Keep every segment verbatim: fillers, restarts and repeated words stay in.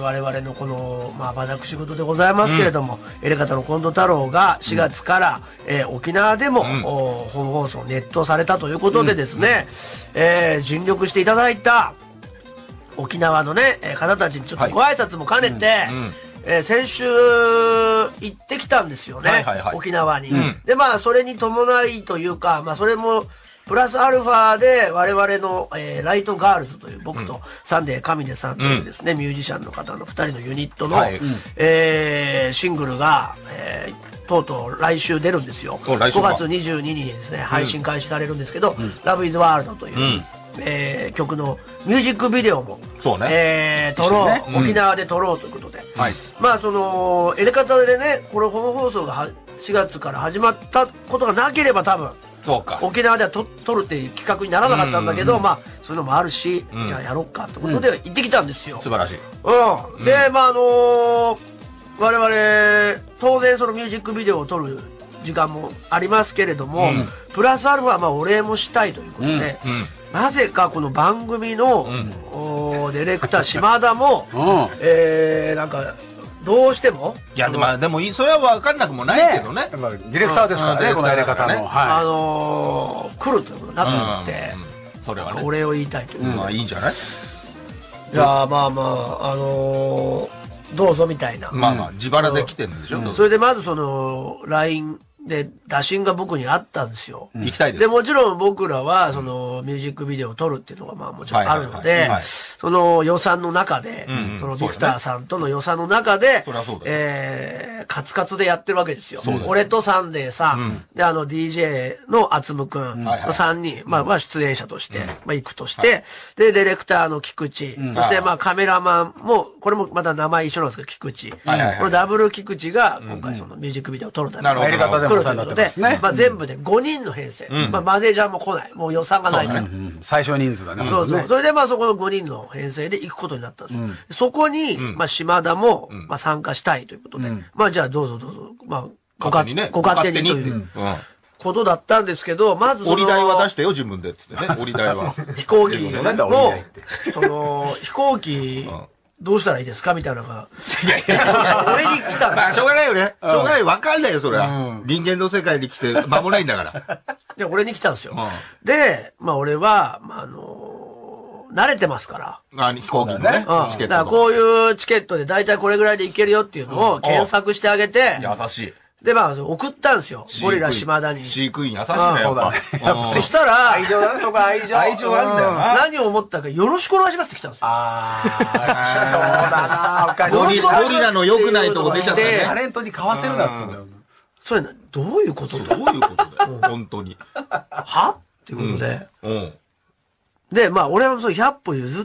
我々のこの、まあ、私事でございますけれども、うん、エレカタの近藤太郎がしがつから、うん、えー、沖縄でも、うん、本放送ネットされたということでですね、うん、えー、尽力していただいた沖縄のね、方たちにちょっとご挨拶も兼ねて、はい、うんうん、えー、先週行ってきたんですよね、はいはいはい、沖縄に、うん、でまあそれに伴いというか、まあそれもプラスアルファで我々の、えー、ライトガールズという僕とサンデー神出さんというですね、うん、ミュージシャンの方のふたりのユニットの、はい、えー、シングルが、えー、とうとう来週出るんですよ。ごがつにじゅうににちにですね、配信開始されるんですけど、うん、Love is World という、うん、えー、曲のミュージックビデオも、 そうね、 えー、撮ろう、ね、沖縄で撮ろうということで、うん、はい、まあそのエレカタでね、この本放送がしがつから始まったことがなければ多分そうか、沖縄ではと撮るっていう企画にならなかったんだけど、まあそういうのもあるし、うん、じゃあやろうかってことで行ってきたんですよ、うん、 素晴らしい、 うん、で、うん、まああのー、我々当然そのミュージックビデオを撮る時間もありますけれども、うん、プラスアルファまあお礼もしたいということで、うんうん、なぜかこの番組の、うん、ディレクター島田も、うん、えー、なんかどうしてもいやでも、でもそれは分かんなくもないけどね、 ディレクターですからね、このやり方の、 はい、あのー、来るということになって、 うん、それはね、 お礼を言いたいという、 うん、まあいいんじゃない。 じゃあまあまああのー、どうぞみたいな、 まあまあ自腹で来てるんでしょ、うん、 それでまずその ライン で打診が僕にあったんですよ、 うん、行きたいです。 でもちろん僕らはそのミュージックビデオを撮るっていうのがまあもちろんあるので、その予算の中で、うんうん、そのビクターさんとの予算の中で、 そりゃそうだ、 えー、カツカツでやってるわけですよ。俺とサンデーさん、うん、であの ディージェー のあつむくんのさんにん、まあまあ出演者として、うん、まあ行くとして、はい、でディレクターの菊池、うん、そしてまあカメラマンもこれもまた名前一緒なんですけど菊池、はいはいはい、このダブル菊池が今回そのミュージックビデオを撮るためにやり方でもそうになってますね。 まあ全部でごにんの編成、うん、まあマネージャーも来ない、もう予算がないから、ね、 うん、最小人数だね。 そうそう、それでまあそこのごにんの編成で行くことになったんですよ、うん、そこに、うん、まあ島田も、まあ参加したいということで、うん、まあじゃあどうぞどうぞ、まあご勝手にね、ご勝手にという、うん、ことだったんですけど、まずその折り台は出してよ自分でっつってね、折り台は飛行機のその飛行機、うんどうしたらいいですかみたいなのが。いやいや、俺に来たんだ。 まあ、しょうがないよね。しょうがない。わかんないよ、それは。うん、人間の世界に来て間もないんだから。 で、俺に来たんですよ。うん、で、まあ俺は、まああのー、慣れてますから。 あ、飛行機のね。 うん。チケットだからこういうチケットで大体これぐらいで行けるよっていうのを検索してあげて。 優しい。 で、まあ、送ったんですよ。ゴリラ島田に。 飼育員優しいね、やっぱ。そうだね。 そしたら、 愛情だね、そこ愛情。 愛情あるんだよな。 何を思ったか、よろしくお願いしますって来たんですよ。 ああ、そうだな、おかしい。 ゴリラ、ゴリラの良くないとこ出ちゃったね。 タレントに買わせるなって言うんだよ。 それ、どういうことどういうことだよ、本当に。 はっていうことで。で、まあ、俺はそうひゃっぽ譲って、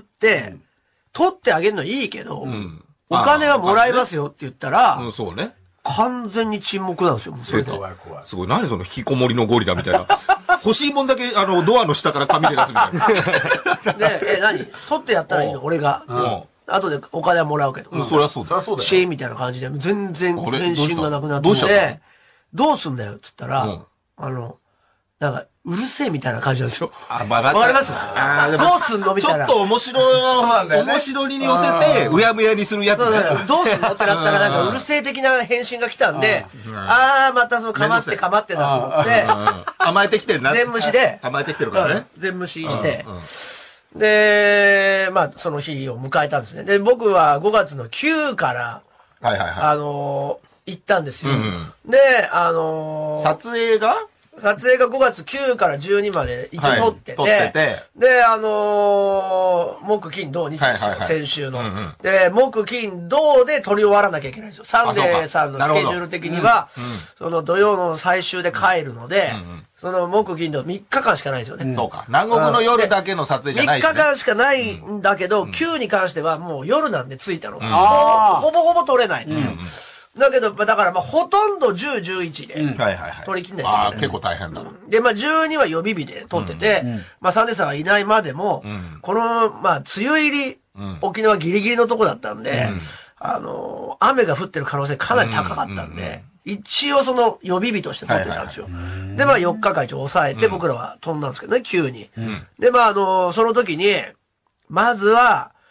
取ってあげるのはいいけど、お金はもらえますよって言ったら、 そうね。 完全に沈黙なんですよ、それで。 すごい、何その引きこもりのゴリラみたいな。欲しいもんだけ、あの、ドアの下から紙で出すみたいな。 で、え、何取ってやったらいいの俺が。後でお金はもらうけど。 うん、そりゃそうだ。 シーンみたいな感じで、全然返信がなくなって、どうしたどうすんだよって言ったら、あの、なんか、うるせえみたいな感じなんですよ。 あ、まあ、 わかりますあどうすんのみたいな。 ちょっと面白い、ね、面白に寄せて、うやむやにするやつね。 どうすんのってなったら、なんか、うるせえ的な返信が来たんで、あー、またその、かまってかまってなと思って、 甘えてきてるな。 全無視で、 甘えてきてるからね。 全無視して、で、まあ、その日を迎えたんですね。で、僕はごがつのくから、 はいはいはい。 あの、行ったんですよ。で、あの、 撮影が撮影がごがつくからじゅうにまで一応撮ってて、はい、撮っててで、あのー、木、金、土、日ですよ、はいはいはい、先週の、うんうん。で、木、金、土で撮り終わらなきゃいけないんですよ。サンデーさんのスケジュール的には、うんうん、その土曜の最終で帰るので、うんうん、その木、金、土みっかかんしかないんですよね。 うん、そうか。南国の夜だけの撮影じゃないし、ね、 みっかかんしかないんだけど、うん、くに関してはもう夜なんで着いたのが、うん、ほぼほぼ撮れないんですよ。うんうんだけど、だからまあ、ほとんどじゅう、じゅういちで、取り切んないといけない。 ああ、結構大変だ。 で、まあ、じゅうには予備日で取ってて、まあ、サンデーさんがいないまでも、この、まあ、梅雨入り、沖縄ギリギリのとこだったんで、あの、雨が降ってる可能性かなり高かったんで、一応その予備日として取ってたんですよ。で、まあ、よっかかん一応抑えて、僕らは飛んだんですけどね、急に。で、まあ、あの、その時に、まずは、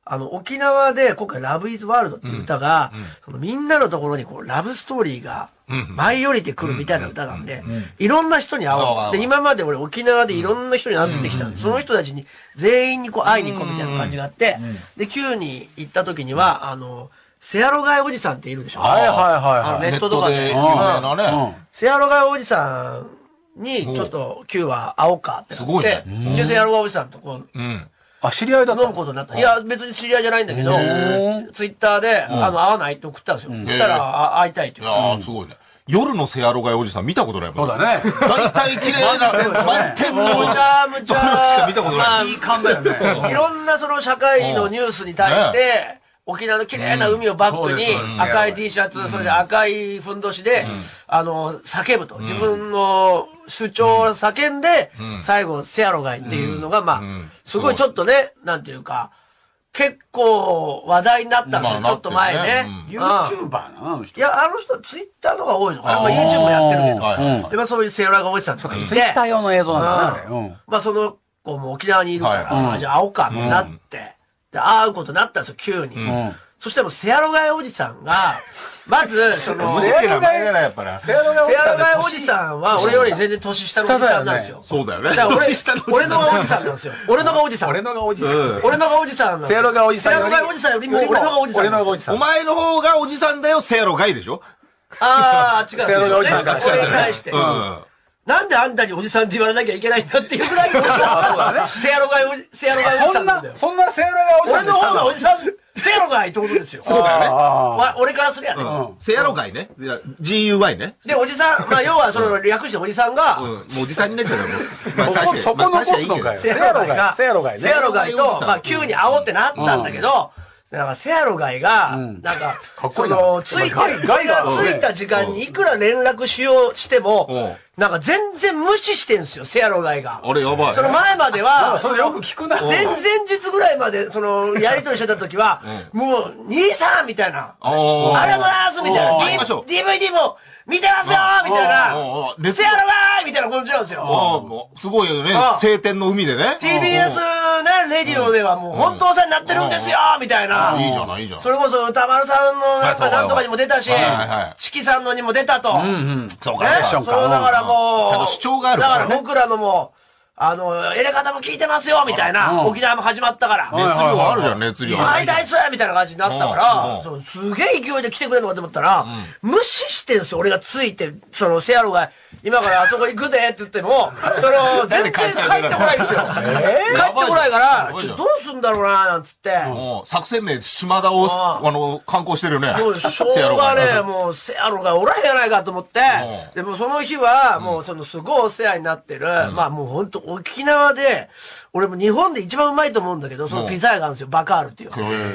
あの、沖縄で今回ラブイズワールドっていう歌が、そのみんなのところにこう、ラブストーリーが、舞い降りてくるみたいな歌なんで、いろんな人に会おう。で、今まで俺沖縄でいろんな人に会ってきたんで、その人たちに全員にこう会いに行こうみたいな感じがあって、で、Q に行った時には、あの、セアロガイおじさんっているでしょ。 はいはいはいあのはい。 ネットとかで。 ネットで有名なね。 セアロガイおじさんに、ちょっと Q は会おうかってなって。 すごいねで、セアロガイおじさんとこう、 うん。 あ、知り合いだった飲むことになった。いや、別に知り合いじゃないんだけど、ツイッターで、あの、会わないって送ったんですよ。そしたら、あ会いたいって言う。 ああ、すごいね。夜のセアロガイおじさん見たことないもん。 そうだね。 大体綺麗な、満天のむちゃむちゃ、 しか見たことない。 いい感だよね。 いろんなその社会のニュースに対して、沖縄の綺麗な海をバックに赤い T シャツ、それで赤いふんどしで、あの、叫ぶと。自分の主張を叫んで、最後、セアロガイっていうのが、まあ、すごいちょっとね、なんていうか、結構話題になったんですよ、ちょっと前ね。 YouTuber なの、あの人。 いや、あの人ツイッターの方が多いのかな。まあ YouTube もやってるけど。で、まあそういうセアロガイおじさんとかいて。 ツイッター用の映像なんだね。 まあその子も沖縄にいるから、じゃあ会おうかってなって、で、会うことになったんですよ、急に。そしてもセアロガイおじさんが、まず、その、 面白い名前じゃない、やっぱり。 セアロガイおじさんは、俺より全然年下のおじさんなんですよ。 そうだよね。 年下の俺のがおじさんなんですよ。俺のがおじさん。 俺のがおじさん。 俺のがおじさんなんですよ。 セアロガイおじさん。 セアロガイおじさんよりも俺のがおじさん。 俺のがおじさん。 お前の方がおじさんだよ、セアロガイでしょ。 ああ、違う。 セアロガイおじさんからこれに対して。なんであんたにおじさんって言われなきゃいけないんだっていうぐらい、セアロガイおじ、セアロガイおじさんなんだよ。 そんなセアロガイおじさん。 俺の方がおじさん、セアロガイってことですよ。 そうだよね。俺からすりゃね。 セアロガイね。ジーユーワイ ね。 で、おじさん、まあ要はその略しておじさんが、 もうおじさんになっちゃうもう。そこ残すのかよ。 セアロガイが、セアロガイ。セアロガイと、まあ急に会おうってなったんだけど、なんか、セアロガイが、なんか、その、ついて、ガイがついた時間にいくら連絡しようしても、なんか全然無視してんすよ、セアロガイが。 あれやばい。 その前までは、 それよく聞くな。 前々日ぐらいまで、その、やりとりしてた時は、もう、兄さんみたいな。ありがとうございますみたいな。ディーブイディー も見てますよみたいな。セアロガイみたいな感じなんですよ。 すごいよね。晴天の海でね。 ティービーエス ね、レディオではもう本当お世話になってるんですよみたいな。 いいじゃない、いいじゃん。 それこそ歌丸さんのなんかなんとかにも出たし、チキさんのにも出たと。 そうか、 そうだからもう、 ちゃんと主張があるだから僕らのもう、あの、エレカタも聞いてますよみたいな、沖縄も始まったから。 熱量あるじゃん、熱量。 会いたいっすみたいな感じになったから、すげえ勢いで来てくれるのかと思ったら、無視してんすよ、俺がついて、その、セアロが、今からあそこ行くぜって言っても、その、全然帰ってこないんですよ。帰ってこないから、ちょっとどうすんだろうな、なんつって。 作戦名、島田を、あの、観光してるよね。 もう、しょうがねえ、もう、セアロがおらへんやないかと思って、でもその日は、もう、その、すごいお世話になってる、まあもう本当沖縄で、俺も日本で一番うまいと思うんだけど、そのピザ屋があるんですよ、バカールっていう。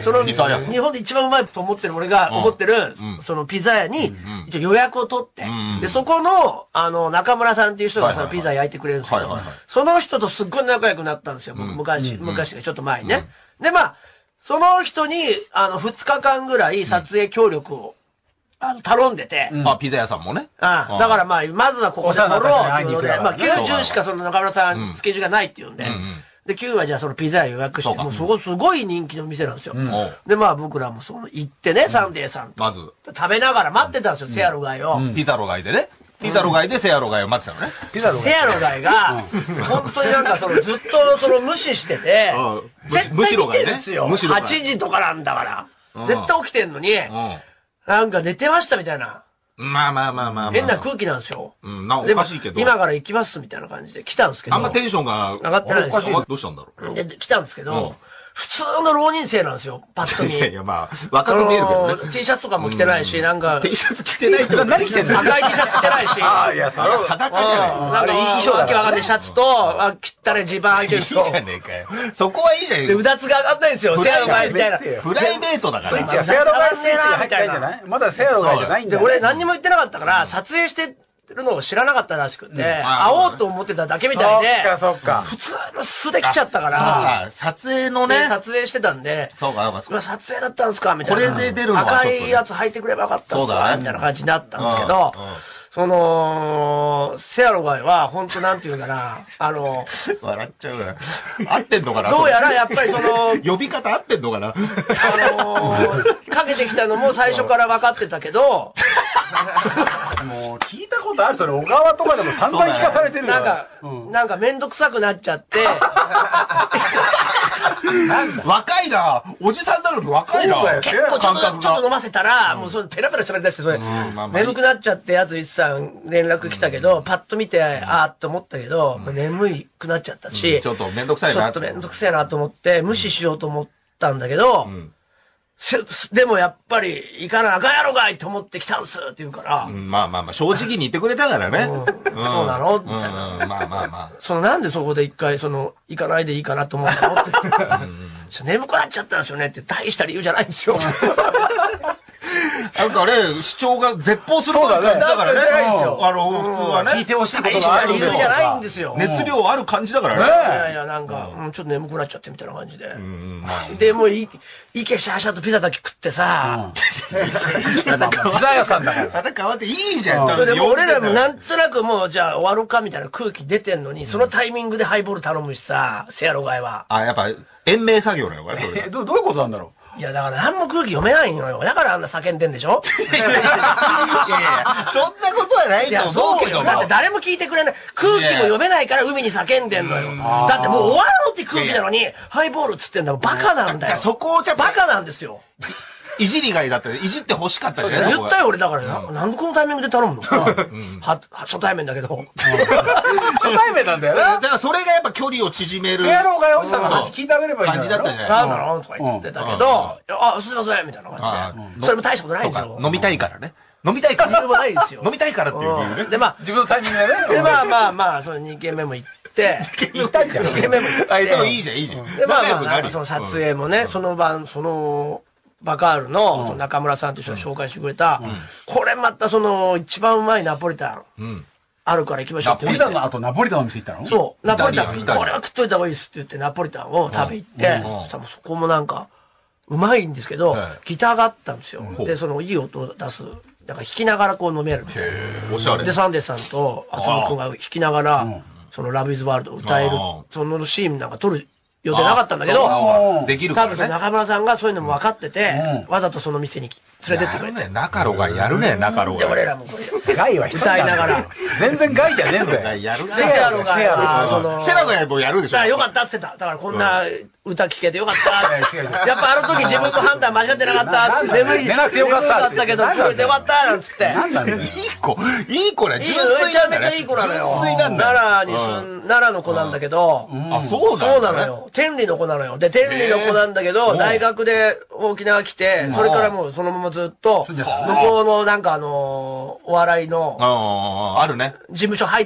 その、日本で一番うまいと思ってる俺が思ってる、そのピザ屋に、一応予約を取って、で、そこの、あの、中村さんっていう人がそのピザ焼いてくれるんですけど、その人とすっごい仲良くなったんですよ、僕、昔、昔がちょっと前にね。で、まあ、その人に、あの、二日間ぐらい撮影協力を、あの、頼んでて。 あ、ピザ屋さんもね。 ああ、だからまあ、まずはここで撮ろうっていうので、まあ、きゅうじゅうしかその中村さん、スケジュールがないっていうんで、で、きゅうはじゃあそのピザ屋予約して、もうそこすごい人気の店なんですよ。で、まあ僕らもその行ってね、サンデーさんと。 まず。 食べながら待ってたんですよ、セアロガイを。 ピザロガイでね。ピザロガイでセアロガイを待ってたのね。 ピザロガイ。セアロガイが、本当になんかそのずっとその無視してて、絶対見てるんですよ。はちじとかなんだから。絶対起きてんのに、なんか寝てましたみたいな。 まあまあまあまあ。 変な空気なんですよ。 うん、なんかおかしいけど。 今から行きますみたいな感じで来たんですけど。 あんまテンションが上がってないですよ。 どうしたんだろう。で、来たんですけど、普通の浪人生なんですよ、パッと見。 いやいや、まあ、若く見えるけどね。 T シャツとかも着てないし、なんか。 T シャツ着てないって何着てんの？ 赤い T シャツ着てないし。 ああ、いや、それ裸じゃない。 なんか衣装がけわかんないシャツと、あ、切ったね、ジーパン履いてる人。 いいじゃねえかよ。そこはいいじゃん。 で、うだつが上がんないんですよ、セアロガイみたいな。 プライベートだから。 セアロガイスイッチが入ってないんじゃない？まだセアロガイじゃないんだよ。で、俺何にも言ってなかったから、撮影してるのを知らなかったらしくて、会おうと思ってただけみたいで、 そっか、 普通の素で来ちゃったから、 撮影のね、 撮影してたんで、 そうか、そうか。 撮影だったんですかみたいな。 これで出るのは赤いやつ履いてくればよかったんですかみたいな感じになったんですけど、 その、せやろがいは、本当なんていうかな、あの、 笑っちゃうから。合ってんのかなどうやらやっぱりその、 呼び方合ってんのかなあのー、かけてきたのも最初から分かってたけど、 もう聞いたことある。それ小川とかでも散々聞かされてるよ。 なんか、うん、なんかめんどくさくなっちゃって、 若いなおじさんなのに若いな結構ちょっと、ちょっと飲ませたら、うん、もうそれペラペラ喋り出して、それ、うんまあまあ、眠くなっちゃってやついつさん連絡来たけど、うん、パッと見て、あーって思ったけど、うん、眠くなっちゃったし、 うん、ちょっとめんどくさいな。 ちょっとめんどくさいなと思って、無視しようと思ったんだけど、うんでもやっぱり行かなあかんやろがいと思って来たんすって言うから、 うん、まあまあまあ正直に言ってくれたからね、うんうん、そうなのみたいな、 うん、まあまあまあそのなんでそこで一回その行かないでいいかなと思ったのって眠くなっちゃったんですよねって大した理由じゃないんですよなんかね主張が絶望する感じだからねあの普通はね聞いてほしいことがある理由じゃないんですよ熱量ある感じだからねいやいやなんか、うん、ちょっと眠くなっちゃってみたいな感じで、うんまあ、でもういいけしゃしゃとピザだけ食ってさ、 ピザ屋さんだからまた変わっていいじゃん、 うん、でも俺らもなんとなくもうじゃあ終わるかみたいな空気出てんのに、そのタイミングでハイボール頼むしさせやろがいはあやっぱ延命作業なのかなえどどういうことなんだろういや、だから何も空気読めないのよ。だからあんな叫んでんでしょいやいやいや、 そんなことはないと思うけども。 だって誰も聞いてくれない。空気も読めないから海に叫んでんのよ。だってもう終わろうって空気なのに、ハイボールっつってんだもん。バカなんだよ。 そこをじゃバカなんですよ。 いじりがいだったら、いじって欲しかったじゃない言ったよ俺だからな、うん、なんでこのタイミングで頼むの、うん、は初対面だけど初対面なんだよなだからそれがやっぱ距離を縮めるせやろうがよおじさんの話聞いてあげればいい感じだったじゃないなんだろうとか言ってたけど、あすいませんみたいな感じでそれも大したことないんですよ飲みたいからね飲みたいから理由もないですよ飲みたいからっていう理由ねでまあ自分のタイミングでねでまあまあまあそのに軒目も行って行ったんじゃんに軒目も行ってでもいいじゃんいいじゃんでまあまあその撮影もねその晩そのバカールの、その中村さんという人が紹介してくれた、うん、これまたその一番うまいナポリタン、うん、あるから行きましょうってナポリタンの後ナポリタンの店行ったのそうナポリタンこれは食っといた方がいいですって言ってナポリタンを食べ行って、うん、そそこもなんかうまいんですけど、うん、ギターがあったんですよ、うん、でそのいい音を出すなんか弾きながらこう飲めるみたいなおしゃれでサンデーさんと渥美君が弾きながら、うん、そのラブイズワールドを歌えるそのシーンなんか撮る予定なかったんだけど、 できるからね。 多分中村さんがそういうのも分かってて、わざとその店に連れてってくれて。 中野がやるね、中野が。 で、俺らもこれ、 ガイは歌いながら。 全然ガイじゃねえんだよ。 やるね。 セラのが、 その、セラがやもやるでしょ。 よかったって言ってた。だからこんな歌聴けてよかった。やっぱあの時自分の判断間違ってなかった。眠い、 寝なくてよかったけど、聞こえてよかった。なんつって。 いい子。いい子ね。純粋めちゃめちゃいい子なのよ。 純粋なんだ。 奈良に住ん、奈良の子なんだけど。 あ、そうそうなのよ。天理の子なのよ。で、天理の子なんだけど、大学で沖縄来て、それからもうそのままずっと、向こうのなんかあの、お笑いの、 あるね。 事務所入って、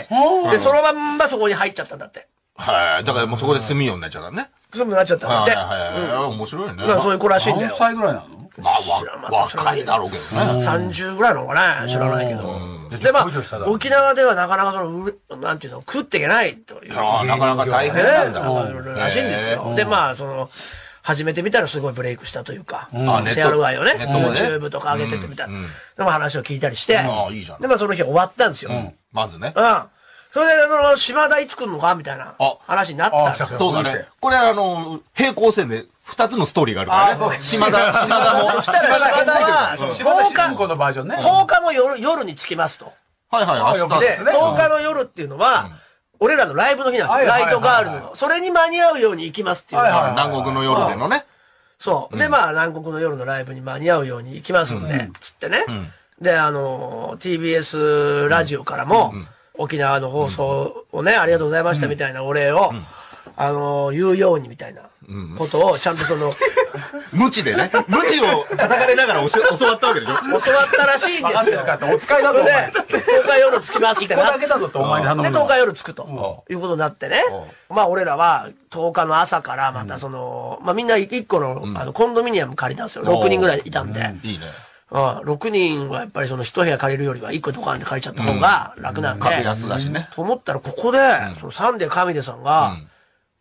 で、そのまんまそこに入っちゃったんだって。 はい。だからもうそこで住むようになっちゃったね。 住むようになっちゃったんだって。 はいはいはい。面白いね。 そういう子らしいんだよ。 何歳ぐらいなのまあ、若いだろうけどね。 さんじゅうぐらいなのかな知らないけど。で、まあ、沖縄ではなかなかその、なんていうの、食っていけないという。 なかなか大変なんだ。 らしいんですよ。で、まあ、その、始めてみたらすごいブレイクしたというか、セアルガイをね、YouTube とか上げててみたいな。でも話を聞いたりして、で、まあその日終わったんですよ。 まずね。 うん。それで、あの、島田いつ来んのかみたいな話になったんですよ。 そうだね。これあの、平行線で二つのストーリーがあるからね。島田、島田も。 そしたら島田は、とおか、とおかの夜、夜に着きますと。 はいはい、明日で、とおかの夜っていうのは、俺らのライブの日なんですよ。ライトガールズの。それに間に合うように行きますっていう。 南国の夜でのね。 そう。で、まあ、南国の夜のライブに間に合うように行きますんで、つってね。で、あの、ティービーエス ラジオからも、沖縄の放送をね、ありがとうございましたみたいなお礼を、あの、言うようにみたいなことを、ちゃんとその、 無知でね、無知を叩かれながら教わったわけでしょ教わったらしいんですよ。 お使いだと思う。 で、とおか夜着きますってなって。 いっこだけだぞってお前に頼むの。 で、とおか夜着くと、いうことになってね。まあ、俺らは、とおかの朝からまたその、まあみんないっこの、あの、コンドミニアム借りたんですよ。ろくにんぐらいいたんで。 いいね。 うん、ろくにんはやっぱりその一部屋借りるよりはいっこドカンって借りちゃった方が楽なんで。 格安だしね。 と思ったらここで、そのサンデー神出さんが、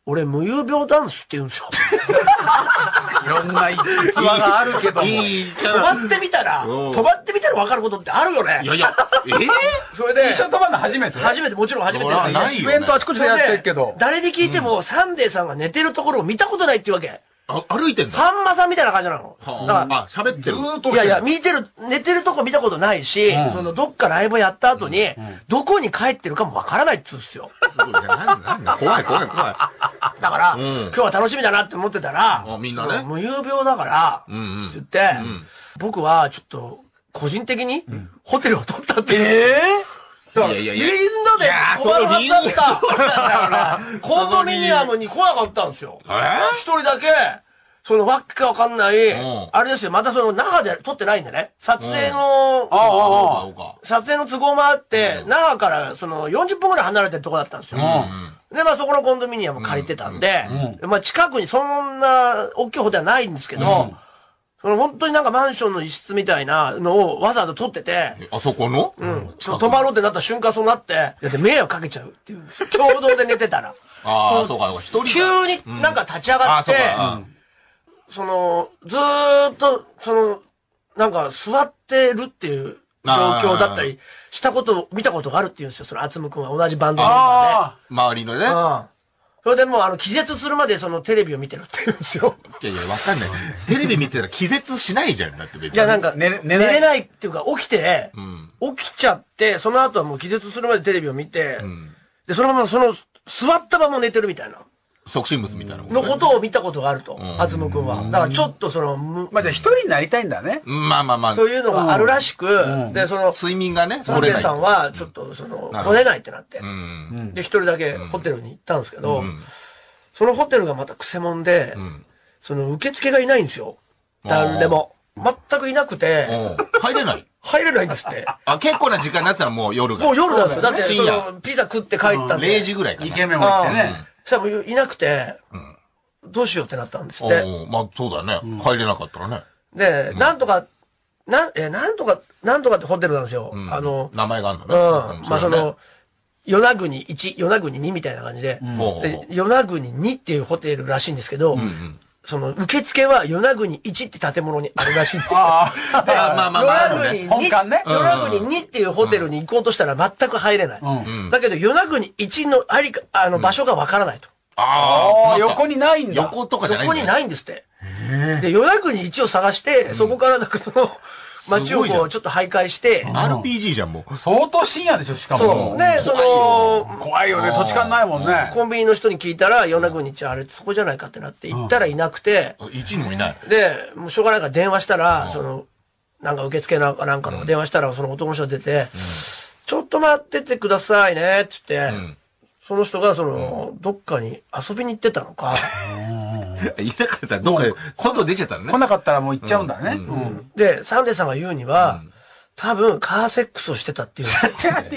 俺無遊病ダンスって言うんですよ。 いろんな逸話があるけども。 いいキャ止ラ。 まってみたら、 うん止まってみたら分かることってあるよね。 いやいや、えぇそれで、 一緒に泊まるの初めて。 初めて、もちろん初めてほらないよねイベントあちこちでやってるけど。 誰に聞いても、サンデーさんが寝てるところを見たことないっていうわけ。 あ、歩いてんだ。 さんまさんみたいな感じなの。だかあ、喋ってる。 ずーっと。 ら、いやいや、見てる、寝てるとこ見たことないし、 うんその、どっかライブやった後に、どこに帰ってるかもわからないっつうんですよ。 すごいねなんなんなん怖い怖い怖い。 だから、 ん今日は楽しみだなって思ってたら、 あみんなね無遊病だから、 うんうんって言って、 ん僕はちょっと、個人的に、ホテルを取ったっていう。えだから、 いやいやいやみんなでいやー困るはずだった。 その理由なんだろうなコンドミニアムに来なかったんですよ。 えー一人だけ、そのわっけわかんない、 んあれですよ、またその那覇で撮ってないんでね、撮影の、 ああ、ああ。 そうか。 撮影の都合もあって、那覇からそのよんじゅっぷんぐらい離れてるとこだったんですよ。で、まあそこのコンドミニアム借りてたんで、まあ近くにそんな大きいホテルはないんですけど、その本当になんかマンションの一室みたいなのをわざわざ撮ってて、 あそこのうん、ちょっと泊まろうってなった瞬間そうなって、だって迷惑かけちゃうっていうんですよ。共同で寝てたら。 ああ、そうか、一人急になんか立ち上がって、 あそうか。 その、ずーっと、その、なんか座ってるっていう状況だったりしたことを見たことがあるっていうんですよ。その、あつむくんは同じバンドメンバあ周りのね。 ーで。うん。それでもう、あの、気絶するまでそのテレビを見てるって言うんですよ。 いやいや、わかんない。テレビ見てたら気絶しないじゃん。だって別に。 いや、なんか、 寝れ寝ない寝れないっていうか、起きて、 ん起きちゃって、その後はもう気絶するまでテレビを見て、 んで、そのままその、座ったまま寝てるみたいな、 促進物みたいなもんね。 のことを見たことがあると、あつむくんは。だからちょっとその、むまあじゃあ一人になりたいんだね。 まあまあまあ。 そういうのがあるらしく、で、その、 睡眠がね、 サンデーさんは、ちょっと、その、来れないってなって。 うん。 で、一人だけホテルに行ったんですけど、そのホテルがまたクセモンで、その、受付がいないんですよ。誰も。全くいなくて、 うん入れない入れないんですって。 あ、結構な時間になってたらもう夜が。 もう夜なんですよ。だって、そ深夜の、ピザ食って帰ったんで。 れいじぐらいかな。 イケメンも行ってね。 そしたらもういなくて、どうしようってなったんですって。 おまあそうだね。入れなかったらね。 で、なんとか、なん、え、なんとか、なんとかってホテルなんですよ。あの、 名前があるのうん。 ね。 まあその、与那国いち、与那国にみたいな感じで、 うんで与那国にっていうホテルらしいんですけど、その、受付は与那国いちって建物にあるらしいんですよ。 ああ。 でまあまあまあまああるね与那国本館ねに、与那国にっていうホテルに行こうとしたら全く入れない。だけど、与那国いちのありか、あの、場所がわからないと。 あああ、横にないんだ。 横とかじゃないん横にだよ。 ないんですって。で、与那国いちを探して、そこからなんかその、街をすごいじゃこう、ちょっと徘徊して、 アールピージー じゃん、もう。 相当深夜でしょ、しかも。 そう。で、その、 怖いよね、土地勘ないもんね。 コンビニの人に聞いたら、与那国いちあれ、そこじゃないかってなって、行ったらいなくて、 いちにもいない。 で、もうしょうがないから電話したら、その、なんか受付なんかなんかの電話したら、その男の人が出て、ちょっと待っててくださいね、って言って、その人が、その、どっかに遊びに行ってたのか、 いなかったらどっかで外出ちゃったのね。 来なかったらもう行っちゃうんだね。うん。 で、サンデーさんが言うには、多分、カーセックスをしてたっていう。 なんでだよ。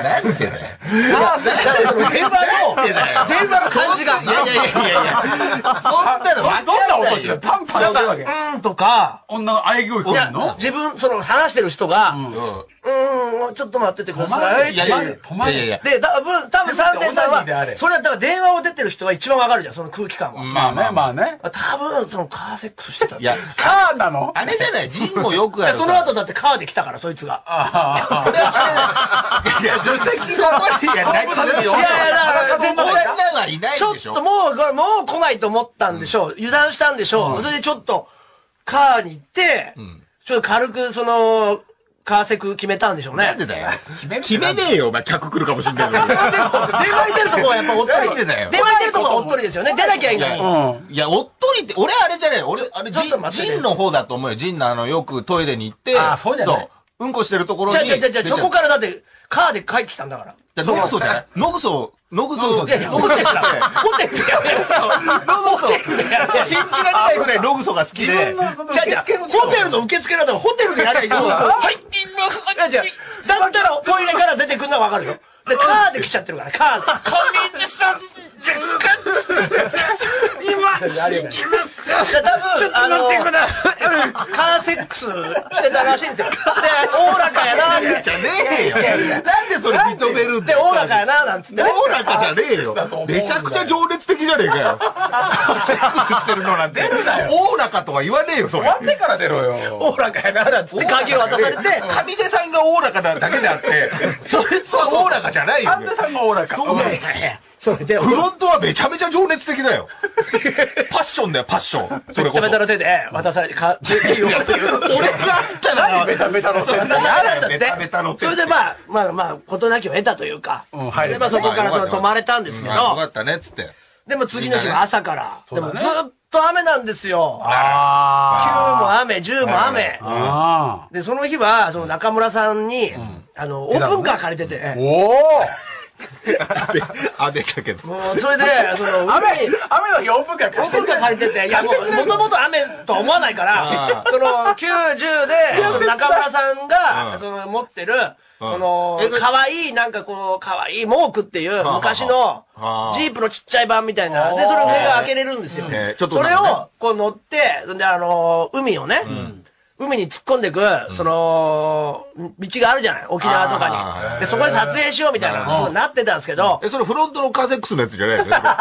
電話の、電話の感じが。 いやいやいやいやいや。そんなの分どんなかんないよ音してる。パンパンなんか、 するわけ。 うーんとか、 女の喘ぎ声聞こいやえるの、 自分、その話してる人が、うーん、ちょっと待っててくださいっていやいやいやいう。 止まれいやいやで、多分、多分サンデーさんオナニーであれは、それはだから電話を出てる人は一番わかるじゃん、その空気感は。 まあね、まあね。 多分、そのカーセックスしてた。 いや、 カーなのあれじゃない、ジンもよくあるさ。 その後だってカーで来たから、そいつが。 いや、助手席そこに、いや、何それ、 いやいや、だから、全然女はいないちょっでしょ。 ともう、もう来ないと思ったんでしょう。油断したんでしょう。それでちょっと、カーに行って、ちょっと軽く、その、カーセク決めたんでしょうね。 なんでだよ。決めねえよ、お前、客来るかもしんないのに。 電話に出るとこはやっぱおっとり。 なんでだよ電話に出るとこはおっとりですよね。出なきゃいいのに。 うん。 いや、おっとりって、俺あれじゃねえ。俺、あれ、 ちょっジン、 と待ってねジンの方だと思うよ。ジンのあの、よくトイレに行って。 あそうじゃないうんこしてるところに。 じゃあじゃあじゃあじゃあそこからだって、カーで帰ってきたんだから。 ら。ノグソじゃないノグソ、ノグソ、 いやいや、ホテルだ。ホテルでやめよう。 ノグソ、信じられないぐらいノグソが好きで。 じゃあじゃあホテルの受付だったらホテルでやればいいじゃん。はい。いやじゃあだったらトイレから出てくるのはわかるよ。で、カーで来ちゃってるから、カーで。 小水さんですか今ありがとうございます。多分、ちょっと待ってください。カーセックスしてたらしいんですよ。で、おおらかやなって。 じゃねえよ。なんでそれ認めるんだで、 よ。 おおらかやななんつって。 おおらかじゃねえよ。めちゃくちゃ情熱的じゃねえかよ。セックスしてるのなんて。おおらかとは言わねえよ、それ。 終わってから出ろよ。 おおらかやななんつって鍵を渡されて。 上出さんがおおらかなだけであって、そいつはおおらかじゃないよ。 神田さんがおおらか。 そうだよ。 それで、 フロントはめちゃめちゃ情熱的だよ。パッションだよ、パッション。それこそ。 ベタベタの手で渡されて、か、キーを。それがあったら、 ベタベタの手。 ベタベタの手。 それでまあ、まあまあ、事なきを得たというか。で、まあそこからその泊まれたんですけど。 よかったね、つって。 でも次の日は朝から。でもずっと雨なんですよ。きゅうも雨、じゅうも雨。で、その日は、その中村さんに、あの、オープンカー借りてて。 おー雨かけど。 もう、それで、その、 雨、雨の日オープンカーオープンカー借りてて、いやもう、もともと雨とは思わないから、その、きゅう、じゅうで、その中村さんが、その、持ってる、その、かわいい、なんかこう、かわいいモークっていう、昔の、ジープのちっちゃい版みたいな。で、それ上が開けれるんですよ。それを、こう乗って、で、あの、海をね、海に突っ込んでいく、その、道があるじゃない沖縄とかに。で、そこで撮影しようみたいなことになってたんですけど。 え、それフロントのカーセックスのやつじゃないよね。これ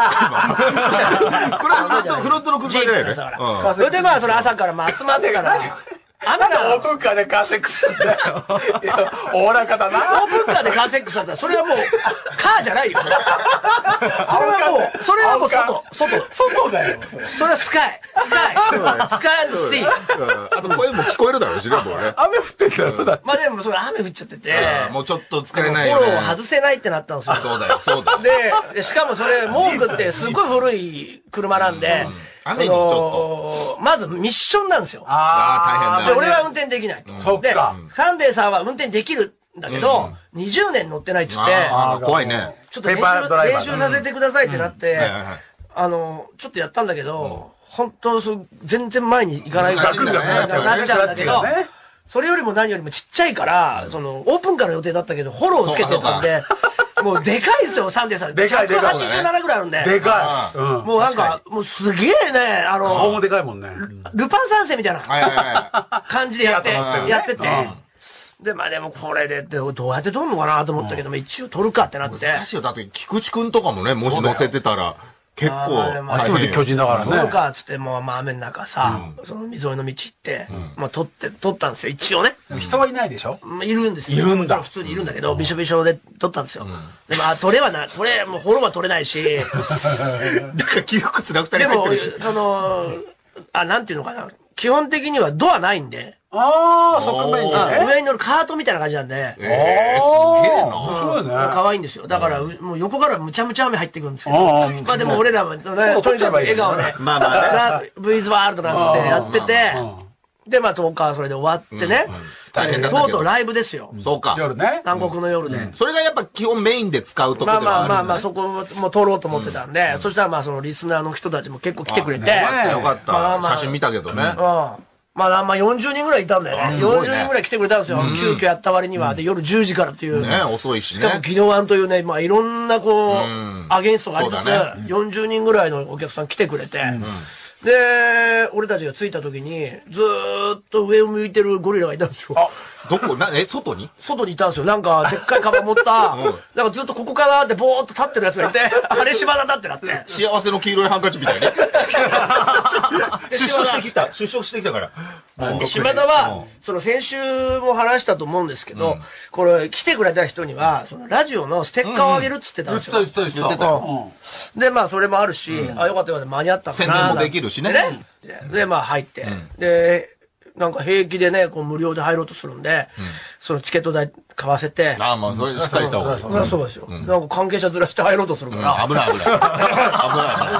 はフロントの車じゃないよね。 それでまあ、その朝から集まってから、 雨がオープンカーでカーセックスだよ。おおらかだな。 オープンカーでカーセックスだったら、それはもう、カーじゃないよ。それはもう、それはもう外、外。 外だよ。 それはスカイ。スカイ。スカイアンドシー。 あと声も聞こえるだろうしね、もうね。 雨降ってんだろ、だって。 まあでも、それ雨降っちゃってて。 もうちょっと使えないよ。 よ。 フォローを外せないってなったんですよ。 そうだよ、そうだよ。 で、しかもそれ、モークってすごい古い車なんで、 雨にちょっと、まずミッションなんですよ。 ああ、大変だ。 で、俺は運転できない。で、サンデーさんは運転できるんだけど、にじゅうねん乗ってないっつって、 怖いね。 ちょっと練習させてくださいってなって、あの、ちょっとやったんだけど、本当全然前に行かないからなっちゃうんだけど、それよりも何よりもちっちゃいから、その、オープンカーの予定だったけど、フォローをつけてたんで、もうでかいですよ、サンデーさん。 でかい、でかい。 ひゃくはちじゅうななぐらいあるんで。 でかい。 もうなんか、もうすげえね、あの、 顔もでかいもんね。 ルパン三世みたいな感じでやって、やってて。で、まあでもこれで、どうやって撮るのかなと思ったけど、一応撮るかってなって。 難しいよ。だって、菊池くんとかもね、もし乗せてたら、結構。 あっちまで巨人だからね。 撮るかっつって、もうまあ雨の中さ、その海沿いの道行って、まあ撮って、撮ったんですよ、一応ね。 人はいないでしょ？ いるんですよ。 いるんだ。 普通にいるんだけど、びしょびしょで撮ったんですよ。でも、撮れはな、撮れ、もうフォローは撮れないし。 だから窮屈な二人でも入ってるし。、 その、あ、なんていうのかな。基本的にはドアないんで。 ああ、側面にね。 上に乗るカートみたいな感じなんで。 ええ、すげえな。 面白いね。 可愛いんですよ。だから、もう横からむちゃむちゃ雨入ってくるんですけど。まあでも俺らもね、とにかく笑顔で、 まあまあね。 ラブイズワールドなんつってやってて、で、まあとおかはそれで終わってね。 大変だったけど。 とうとうライブですよ。 そうか。 夜ね。 南国の夜で。 それがやっぱ基本メインで使うとこまあろではあるんだね。 まあまあまあ、そこも撮ろうと思ってたんで、そしたらまあそのリスナーの人たちも結構来てくれて。 よかった。写真見たけどね。 うん。まあまあよんじゅうにんぐらいいたんだよね。よんじゅうにんぐらい来てくれたんですよ。急遽やった割には。で、夜じゅうじからっていう。 ね、遅いしね。 しかも昨日あんというね、まあいろんなこう、アゲンストがありつつ、よんじゅうにんぐらいのお客さん来てくれて。で、俺たちが着いた時に、ずーっと上を向いてるゴリラがいたんですよ。 あ、どこな、え、外に外にいたんですよ。なんか、でっかいカバン持った、なんかずっとここかなってボーっと立ってるやつがいて、あれ島田だってなって。 幸せの黄色いハンカチみたいに。出所してきた。出所してきたから。 島田は、その先週も話したと思うんですけど、これ来てくれた人には、そのラジオのステッカーをあげるっつってたんですよ。 言ってた言ってた。 で、まあそれもあるし、あ、よかったよかった、間に合ったんだな。 宣伝もできるしね。 で、まあ入って、で、なんか平気でね、こう無料で入ろうとするんで、そのチケット代買わせて。 ああ、まあそれしっかりした方がいい。 そりゃそうですよ。なんか関係者ずらして入ろうとするから。 危ない危ない。危ない。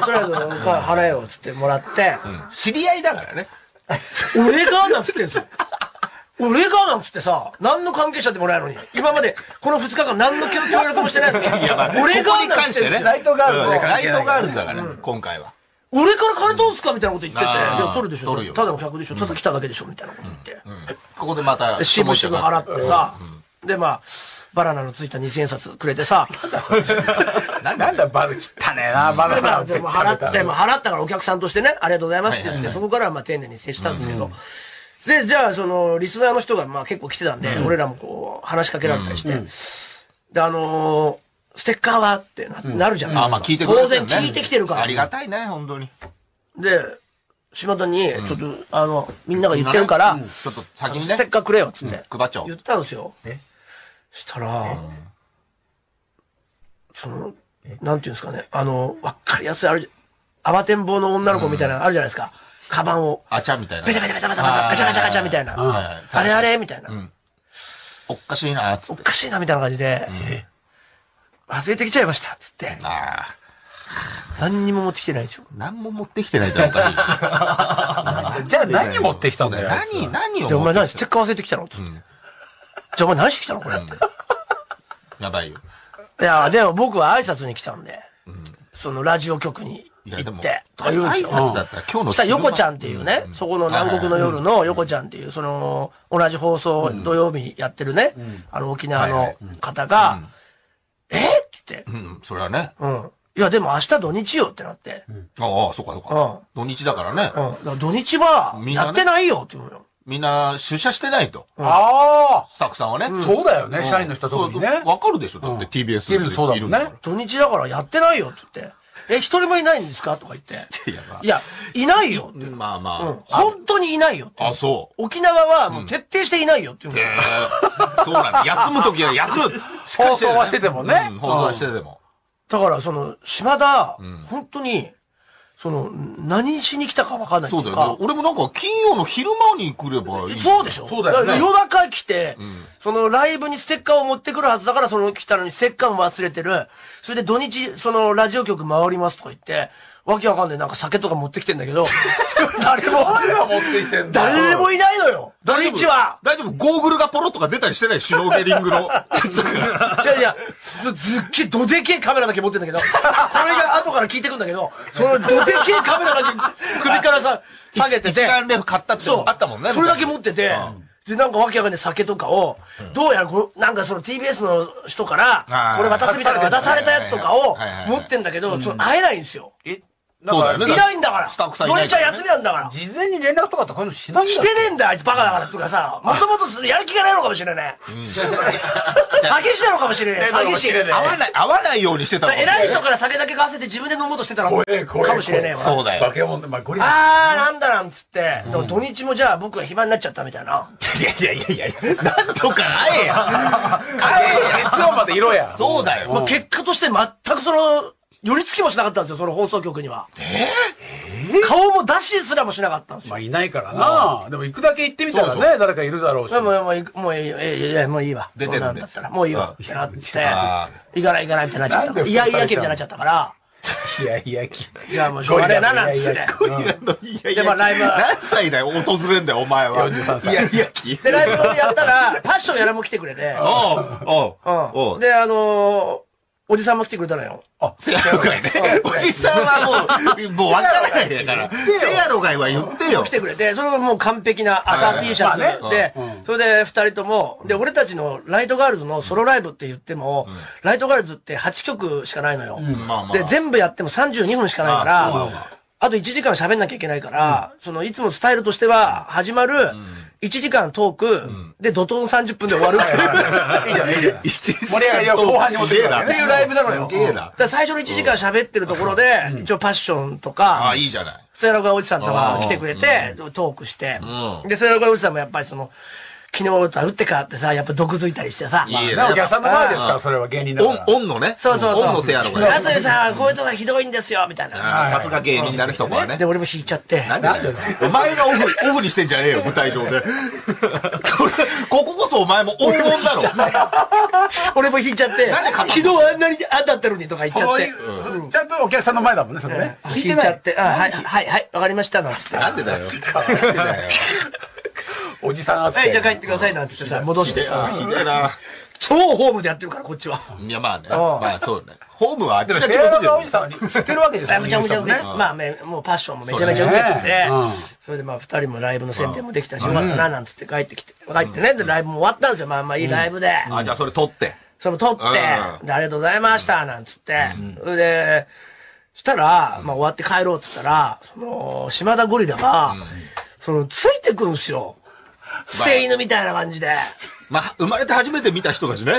とりあえず、払えよ、つってもらって。 知り合いだからね。 俺がなんつってんすよ。俺がなんつってさ、何の関係者でもないのに、今までこのふつかかん何の協力もしてないのに、俺がなんつってんすよ。 ライトガールズライトガールズだからね、今回は。 俺から金通すかみたいなこと言ってて、いや、取るでしょ。 取るよ。 ただの客でしょ。ただ来ただけでしょみたいなこと言って。 ここでまた、 しぶしぶ払ってさ、で、まあ、 バナナのついたにせんえん札くれてさ。 なんだバナナ汚ねえな、バナナ。 でも払って、も払ったからお客さんとしてね、ありがとうございますって言って、そこからはまあ丁寧に接したんですけど。で、じゃあその、リスナーの人がまあ結構来てたんで、俺らもこう、話しかけられたりして。で、あのー、ステッカーはってなるじゃないですか。 あ、まあ聞いてくれてるね。 当然聞いてきてるから。 ありがたいね、本当に。 で、島田に、ちょっと、あの、みんなが言ってるから、 ちょっと先にね。 ステッカーくれよ、つって。 配っちゃおう。 言ったんですよ。したら、その、なんていうんですかね、あの、わかりやすい、ある、慌てんぼうの女の子みたいなのあるじゃないですか。カバンを。 あちゃみたいな。 ベタベタベタベタガチャガチャガチャみたいな。あれあれみたいな。 おかしいな、つって。 おかしいな、みたいな感じで、忘れてきちゃいました、つって。ああ。何にも持ってきてないでしょ。 何も持ってきてないじゃん、おかしい。 じゃあ何持ってきたんだよ。 何、何を。 で、お前何、ステッカー忘れてきたのつって。じゃあお前何してきたのこれって。 やばいよ。 いや、でも僕は挨拶に来たんで、そのラジオ局に行って、とか言うんですよ。 挨拶だったら今日の。 そしたら横ちゃんっていうね、そこの南国の夜の横ちゃんっていう、その、同じ放送土曜日やってるね、あの沖縄の方が、えっつって。 うん、それはね。 うん。いや、でも明日土日よってなって。 ああ、そっかそっか。土日だからね。 うん。土日は、やってないよって言うのよ。 みんな出社してないと。 ああ。 スタッフさんはね。 そうだよね、社員の人特にね。 わかるでしょだって ティービーエスいるそうだもんね。 土日だからやってないよって言って。え、一人もいないんですかとか言って。いや、いないよって。 まあまあ。本当にいないよって。 あ、そう。 沖縄はもう徹底していないよって言うの。そうなんだ。休むときは休む。 放送はしててもね。 放送はしてても。 だから、その、島田、本当に、その、何しに来たか分かんない。 そうだよね。俺もなんか、金曜の昼間に来ればいい。 そうでしょ。 そうだよね。 夜中来て、その、ライブにステッカーを持ってくるはずだから、その、来たのにステッカーも忘れてる。それで土日、その、ラジオ局回りますとか言って、わけわかんない。なんか酒とか持ってきてんだけど、誰も、 誰が持ってきてんだ誰もいないのよ。土日は。 大丈夫ゴーグルがポロッとか出たりしてないシュノーケリングのやつが。 いやいや、ずっげえ、どでけえカメラだけ持ってんだけど、これが後から聞いてくんだけど、そのどでけえカメラだけ首からさ、下げてて。 一眼レフ買ったってあったもんね。 それだけ持ってて、で、なんかわけわかんない酒とかを、どうやらこ、なんかその ティービーエス の人から、これ渡すみたいな渡されたやつとかを持ってんだけど、その会えないんですよ。 そうだよね。 いないんだから。 スタッフさんいない。 土日は休みなんだから。 事前に連絡とかってこういうのしないんだ。 してねえんだ、あいつバカだからとかさ、もともとやる気がないのかもしれない。酒師なのかもしれない。詐欺師。 合わない、合わないようにしてたの。 偉い人から酒だけ買わせて自分で飲もうとしてたのかもしれねえわ。 そうだよ。 化け物で、まあゴリラ。 あー、なんだなんつって。土日もじゃあ僕が暇になっちゃったみたいな。 いやいやいやいや、なんとか会えや。 会えや。月曜までいろや。 そうだよ。 結果として全くその、寄り付きもしなかったんですよ、その放送局には。えー、顔も出しすらもしなかったんですよ。 まあいないからな。でも行くだけ行ってみたらね、誰かいるだろうし。 もう、もう、もういい、いや、もういいわ。 出てるんだったら、もういいわ。ってなって、行かない行かないってなっちゃった。いやいやきみたいになっちゃったから。 いやいやき。 じゃあもうしょうがねえな、なんつって。で、まあライブ。 何歳だよ、訪れんだよ、お前は。いやいやき。 で、ライブをやったら、パッションやらも来てくれて。 おう、おう。で、あの、おじさんも来てくれたのよ。 あ、せやろがいね。おじさんはもう、もうわからないだから。せやろがいは言ってよ。 来てくれて、それがもう完璧な赤 T シャツで、それで二人とも、で、俺たちのライトガールズのソロライブって言っても、ライトガールズってはちきょくしかないのよ。で、全部やってもさんじゅうにふんしかないから、あといちじかん喋んなきゃいけないから、その、いつもスタイルとしては、始まる、いちじかんトーク、で、怒涛のさんじゅっぷんで終わるっていう。いいじゃん、いいじゃん。 盛り上がりを後半に持ってくるっていうライブなのよ。最初のいちじかん喋ってるところで、一応パッションとか、 あ、いいじゃない。 セーラーガーおじさんとか来てくれて、トークして、で、セーラーガーおじさんもやっぱりその、昨日とは打ってかってさ、やっぱ毒づいたりしてさ。 いいね。お客さんの前ですから、それは芸人だから。 オンのね。 そうそうそう。 オンのせやろが。 あとでさ、こういうとこがひどいんですよ、みたいな。 さすが芸人になる人はね。 で、俺も引いちゃって。 なんでだよ。お前がオフ、オフにしてんじゃねえよ、舞台上で。こここそお前もオンオンだろ。 俺も引いちゃって。昨日あんなにあんだったのにとか言っちゃって。 ちゃんとお客さんの前だもんね、それね。 引いちゃって。あ、はい、はい、はい、わかりました、なんつって。 なんでだよ。 おじさん扱い。 はい、じゃあ帰ってください、なんつってさ、戻してさ。 ひでえな。 超ホームでやってるから、こっちは。 いや、まあね。まあそうね。ホームはあっちがシェアのおじさんに知ってるわけですよめちゃめちゃね。まあ、もうパッションもめちゃめちゃ受けてて、それでまあ二人もライブの宣伝もできたし、よかったな、なんつって帰ってきて、帰ってね、で、ライブも終わったんですよ。まあまあいいライブで。 あ、じゃあそれ撮って。 それも撮って、で、ありがとうございました、なんつって。それで、したら、まあ終わって帰ろうっつったら、その、島田ゴリラが、その、ついてくんすよ。捨て犬みたいな感じで。 まあ、生まれて初めて見た人だしね。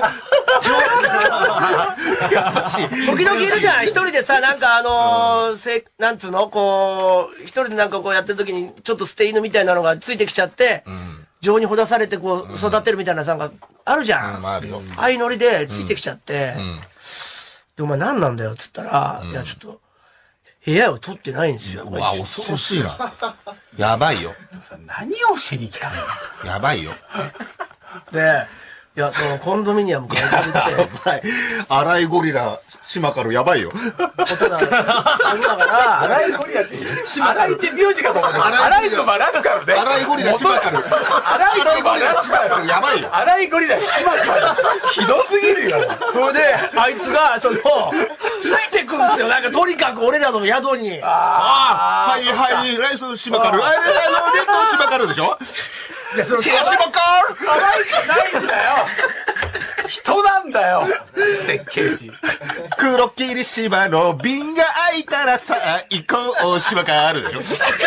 時々いるじゃん。一人でさ、なんかあのー、せ、なんつうのこう、一人でなんかこうやってる時に、ちょっと捨て犬みたいなのがついてきちゃって、情にほだされてこう、育てるみたいななんか、あるじゃん。ああいうノリでついてきちゃって、で、お前何なんだよっつったら、いや、ちょっと、部屋を取ってないんですよ。 うわ、恐ろしいな。やばいよ。 何をしに来たの？ やばいよ。 で、いや、その、コンドミニアムから借りて。 やばい。荒いゴリラ、島からやばいよ。 ことだ、だから、 荒いゴリラって、荒いって名字かと思った。荒いとバラすからね。 荒いゴリラ、島から。 荒いとバラすから。 やばいよ。 荒いゴリラ、島から。ひどすぎるよ。 それで、あいつが、その、ついてくんですよ。なんか、とにかく俺らの宿に。 ああ、はい、はい、ライス、島から。はい、はい、レッド、島からでしょ？ いや、その、 島から可愛くないんだよ。人なんだよ。でっけえし。 黒霧島の瓶が開いたらさあ行こう島からあるでしょ。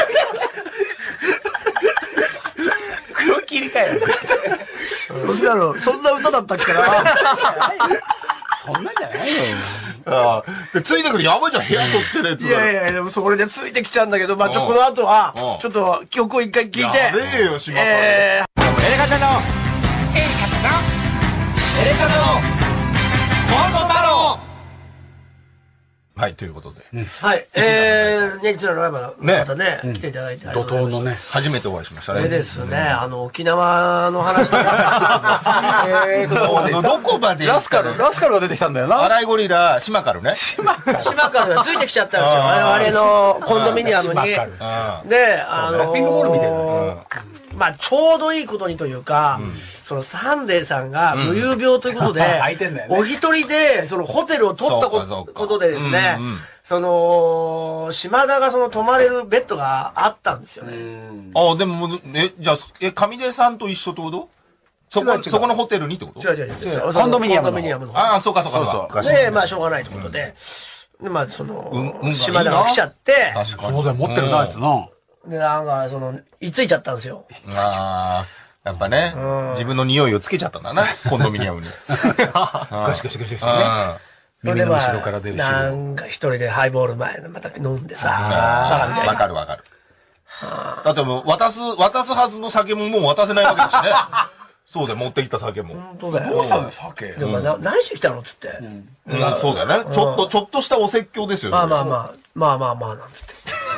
黒霧かよ。 そんなの、そんな歌だったっけな。 そんなんじゃないよ。 ああ。で、ついてくるやばいじゃん、部屋取ってるやつ。 いやいや、でもそれでついてきちゃうんだけど、まあちょ、この後は、ちょっと曲を一回聞いて。やべえよ、島から。 えー、 エレカタの、エレカタの、エレカタの、コント太郎。はい、ということで。 はい、えー、ね、いつらのライブの方ね、来ていただいて。 怒涛のね。 初めてお会いしましたね。 でですね、あの、沖縄の話なんですけど、どこまでラスカル、ラスカルが出てきたんだよな。 荒いゴリラ、島カルね。 島カル。 島カルがついてきちゃったんですよ。我々のコンドミニアムに。で、あの、 ラッピングボールみたいな。 まあ、ちょうどいいことにというか、そのサンデーさんが無遊病ということで、お一人で、そのホテルを取ったことでですね、その、島田がその泊まれるベッドがあったんですよね。 ああ、でも、え、じゃあ、え、上出さんと一緒ってことそこ、そこのホテルにってこと違う違う違う。 コンドミニアムの。 コンドミニアムの。 ああ、そうかそうかそうか。 で、まあ、しょうがないってことで、で、まあ、その、島田が来ちゃって、 確かに。 そうだよ、持ってるな、あいつな。 で、なんか、その、いついちゃったんですよ。 ああ、やっぱね、自分の匂いをつけちゃったんだな、コンドミニアムに。 ガシガシガシガシね。耳の後ろから出るし。 なんか一人でハイボール前のまた飲んでさ、 バカみたいな。わかるわかる。だってもう、渡す、渡すはずの酒ももう渡せないわけだしね。そうだよ、持ってきた酒も。 本当だよ。 どうしたのよ、酒。 でも、何してきたのっつって。 うん、そうだよね。ちょっと、ちょっとしたお説教ですよ。 まあまあまあ、まあまあまあ、なんつって。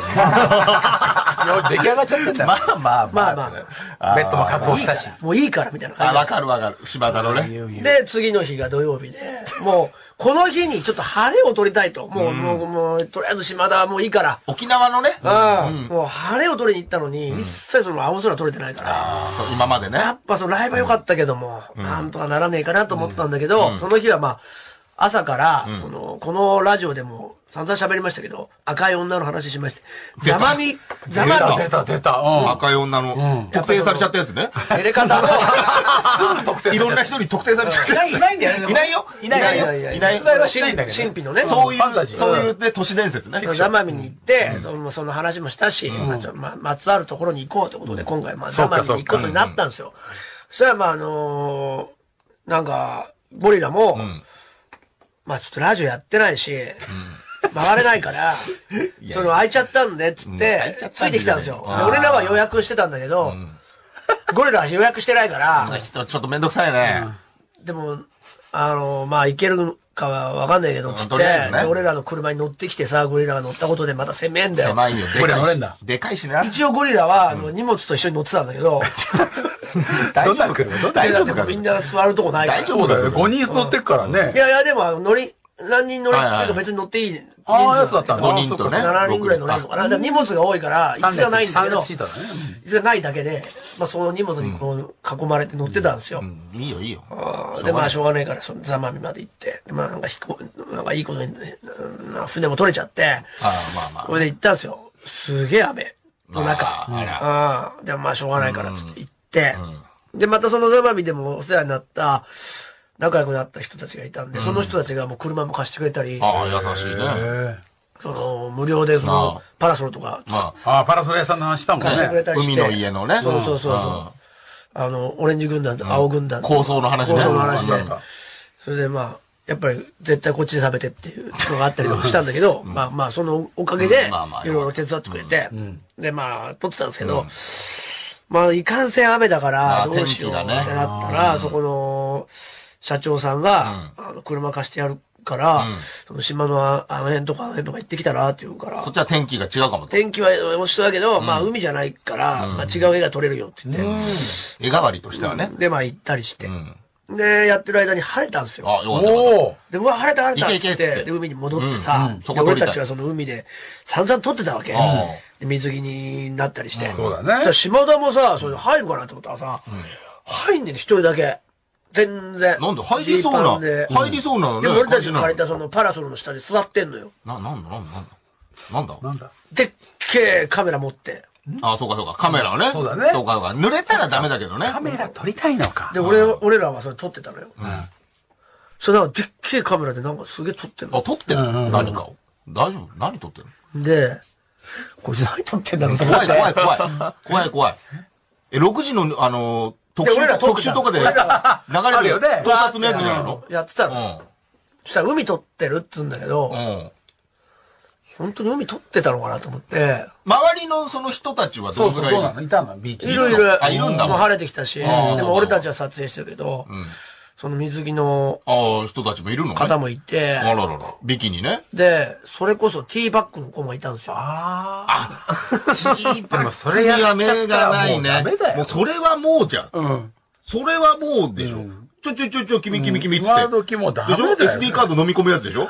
出来上がっちゃってんだよ。 まあまあまあまあ。ベッドも確保したし。 もういいから、みたいな感じ。 じ。 わかるわかる。島田のね。 で、次の日が土曜日で、もう、この日にちょっと晴れを取りたいと。もう、もう、もう、とりあえず島田はもういいから。 沖縄のね。 うん。もう晴れを取りに行ったのに、一切その青空取れてないから。 今までね。 やっぱそのライブは良かったけども、なんとかならねえかなと思ったんだけど、その日はまあ、朝から、その、このラジオでも散々喋りましたけど、赤い女の話しまして、ザマミ、 ザマミ。出た出た。 赤い女の、特定されちゃったやつね。 入れ方の、 すぐ特定。いろんな人に特定されちゃったやつ。 いないんだよね。 いないよ。 いないよ。 いない。 存はしないんだけど。 神秘のね。 そういう、そういうね、都市伝説ね。 ザマミに行って、その話もしたし、まつわるところに行こうということで、今回まあザマミに行くことになったんですよ。そしたらまああの、なんか、ゴリラも、まあちょっとラジオやってないし、回れないから、その空いちゃったんで、つって、ついてきたんですよ。俺らは予約してたんだけど、ゴリラは予約してないから、 ちょっとめんどくさいね。 でも、あの、まあ行けるかはわかんないけど、つって、俺らの車に乗ってきてさ、ゴリラが乗ったことでまた狭えんだよ。 狭いよ、 ゴリラ乗れんだ。 でかいしな。 一応ゴリラは、荷物と一緒に乗ってたんだけど、 どんな車どんな車だってみんな座るとこないから。 大丈夫だよ。ごにん乗ってっからね。 いやいや、でも、乗り、何人乗りっていうか別に乗っていい。 ああ、やつだったんだ。 ごにんとね。 ななにんぐらい乗れるのかな。でも荷物が多いから、椅子がないんだけど、椅子がないだけで、 まあその荷物にこう囲まれて乗ってたんですよ。 いいよいいよ。 で、まあしょうがないから、その座間味まで行って、で、まあなんか飛行、なんかいいことに、船も取れちゃって、 ああ、まあまあ。 それで行ったんですよ。すげえ雨の中。 あら。 うん。でもまあしょうがないからって言って、で、またその座間味でもお世話になった、仲良くなった人たちがいたんで、その人たちがもう車も貸してくれたり、 ああ、優しいね。 その、無料でその、パラソルとか、 ああ、パラソル屋さんの話したもんね。 貸してくれたりして。 海の家のね。 そうそうそうそう。あの、オレンジ軍団と青軍団。 構想の話ね。構想の話で。それでまあ、やっぱり絶対こっちで食べてっていうのがあったりとかしたんだけど、まあまあ、そのおかげで、いろいろ手伝ってくれて、でまあ、撮ってたんですけど、まあ、いかんせん雨だから、どうしようってなったら、そこの、社長さんが、あの、車貸してやるから、その島のあの辺とかあの辺とか行ってきたらって言うから。 そっちは天気が違うかも。 天気は一緒だけど、まあ海じゃないから、まあ違う絵が撮れるよって言って。 絵代わりとしてはね。 で、まあ行ったりして。で、やってる間に晴れたんですよ。 あ、よかった。 で、うわ、晴れた晴れたって言って。 で、海に戻ってさ、俺たちはその海で散々撮ってたわけ。水着になったりして。 そうだね。 じゃ島田もさ、それ入るかなと思ったらさ、入んねん、一人だけ。全然。 なんで入りそうな。入りそうなのね。 でも俺たちが借りたそのパラソルの下で座ってんのよ。 な、なんだなんだなんだなんだでっけえカメラ持って。 ああ、そうかそうか。カメラはね。 そうだね。 そうかそうか。濡れたらダメだけどね。 カメラ撮りたいのか。 で、俺、俺らはそれ撮ってたのよ。それなんかでっけえカメラでなんかすげえ撮ってんの。 あ、撮ってる何かを。大丈夫何撮ってるので、これ何撮ってんだろうと思って。 怖い怖い怖い。怖い怖い。え、ろくじの、あの、特集、特集とかで流れるよね。盗撮のやつじゃないのやってたの。そしたら海撮ってるっつうんだけど、本当に海撮ってたのかなと思って。 周りのその人たちはどのくらいいるの？ いたのビーチに。いるいる。 あ、いるんだ。 もう晴れてきたし、でも俺たちは撮影してるけど、その水着の人たちもいるの方もいて、 あららら。ビキニね。 で、それこそティーバッグの子もいたんですよ。 ああ。ティーバッグ。それや目がないね。もうそれはもうじゃん。うん。それはもうでしょ。ちょちょちょちょ、君君君っつって。 今時もダメだよ。 でしょ ?エスディー カード飲み込むやつでしょ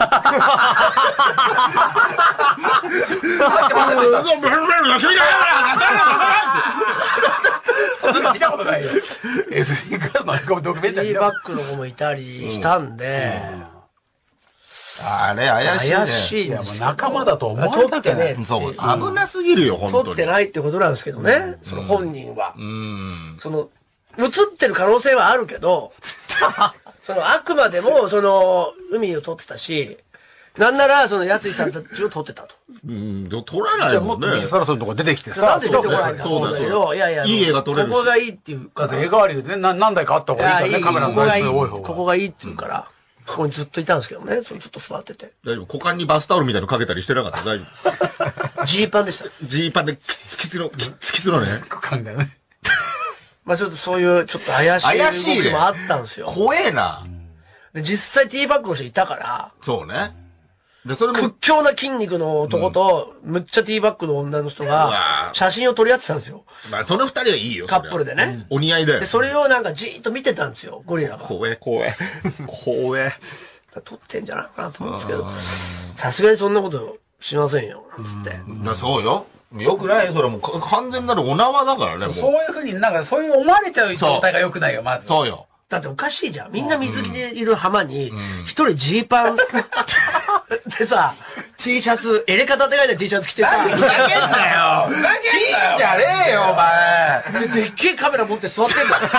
見たことないよ。エスディー カード飲み込むドキュメンタリー。 ティーバッグの子もいたりしたんで、 あれ怪しいね。 怪しい。 もう仲間だと思われたくない。 そう。危なすぎるよ、本当に。 撮ってないってことなんですけどね。その本人は。その、映ってる可能性はあるけど、その、あくまでも、その、海を撮ってたし、なんなら、その、やついさんたちを撮ってたと。 うん、撮らないもんね。 サラさんとか出てきてさ。 なんで出てこないんだと思うんだけど、いやいや、 いい映画撮れる。 ここがいいっていうか。 だって絵代わりでね、何台かあった方がいいからね、カメラの台数多い方が。 ここがいいって言うから、そこにずっといたんですけどね、ずっと座ってて。 大丈夫。股間にバスタオルみたいのかけたりしてなかった大丈夫。ジーパンでした。 ジーパンでキツキツの、キツキツのね。 股間だよね。 まあちょっとそういう、ちょっと怪しい動きもあったんですよ。 怖えな。 で、実際ティーバッグの人いたから。 そうね。で、それも。 屈強な筋肉の男と、むっちゃティーバッグの女の人が、写真を撮り合ってたんですよ。 まあ、その二人はいいよ。 カップルでね。 お似合いで。 で、それをなんかじーっと見てたんですよ、ゴリラが。 怖え、怖え。怖え。 撮ってんじゃないかなと思うんですけど、さすがにそんなことしませんよ、つって。 そうよ。よくないよ、それもう完全なるお縄だからね、もう。 そういうふうになんか、そういう思われちゃう状態が良くないよ、まず。 そうよ。 だっておかしいじゃん。みんな水着でいる浜に、一人ジーパンでさ、T シャツ、エレカタって書いて T シャツ着てさ。 ふざけんなよ。ふざけんじゃねえよ、お前。 でっけえカメラ持って座ってん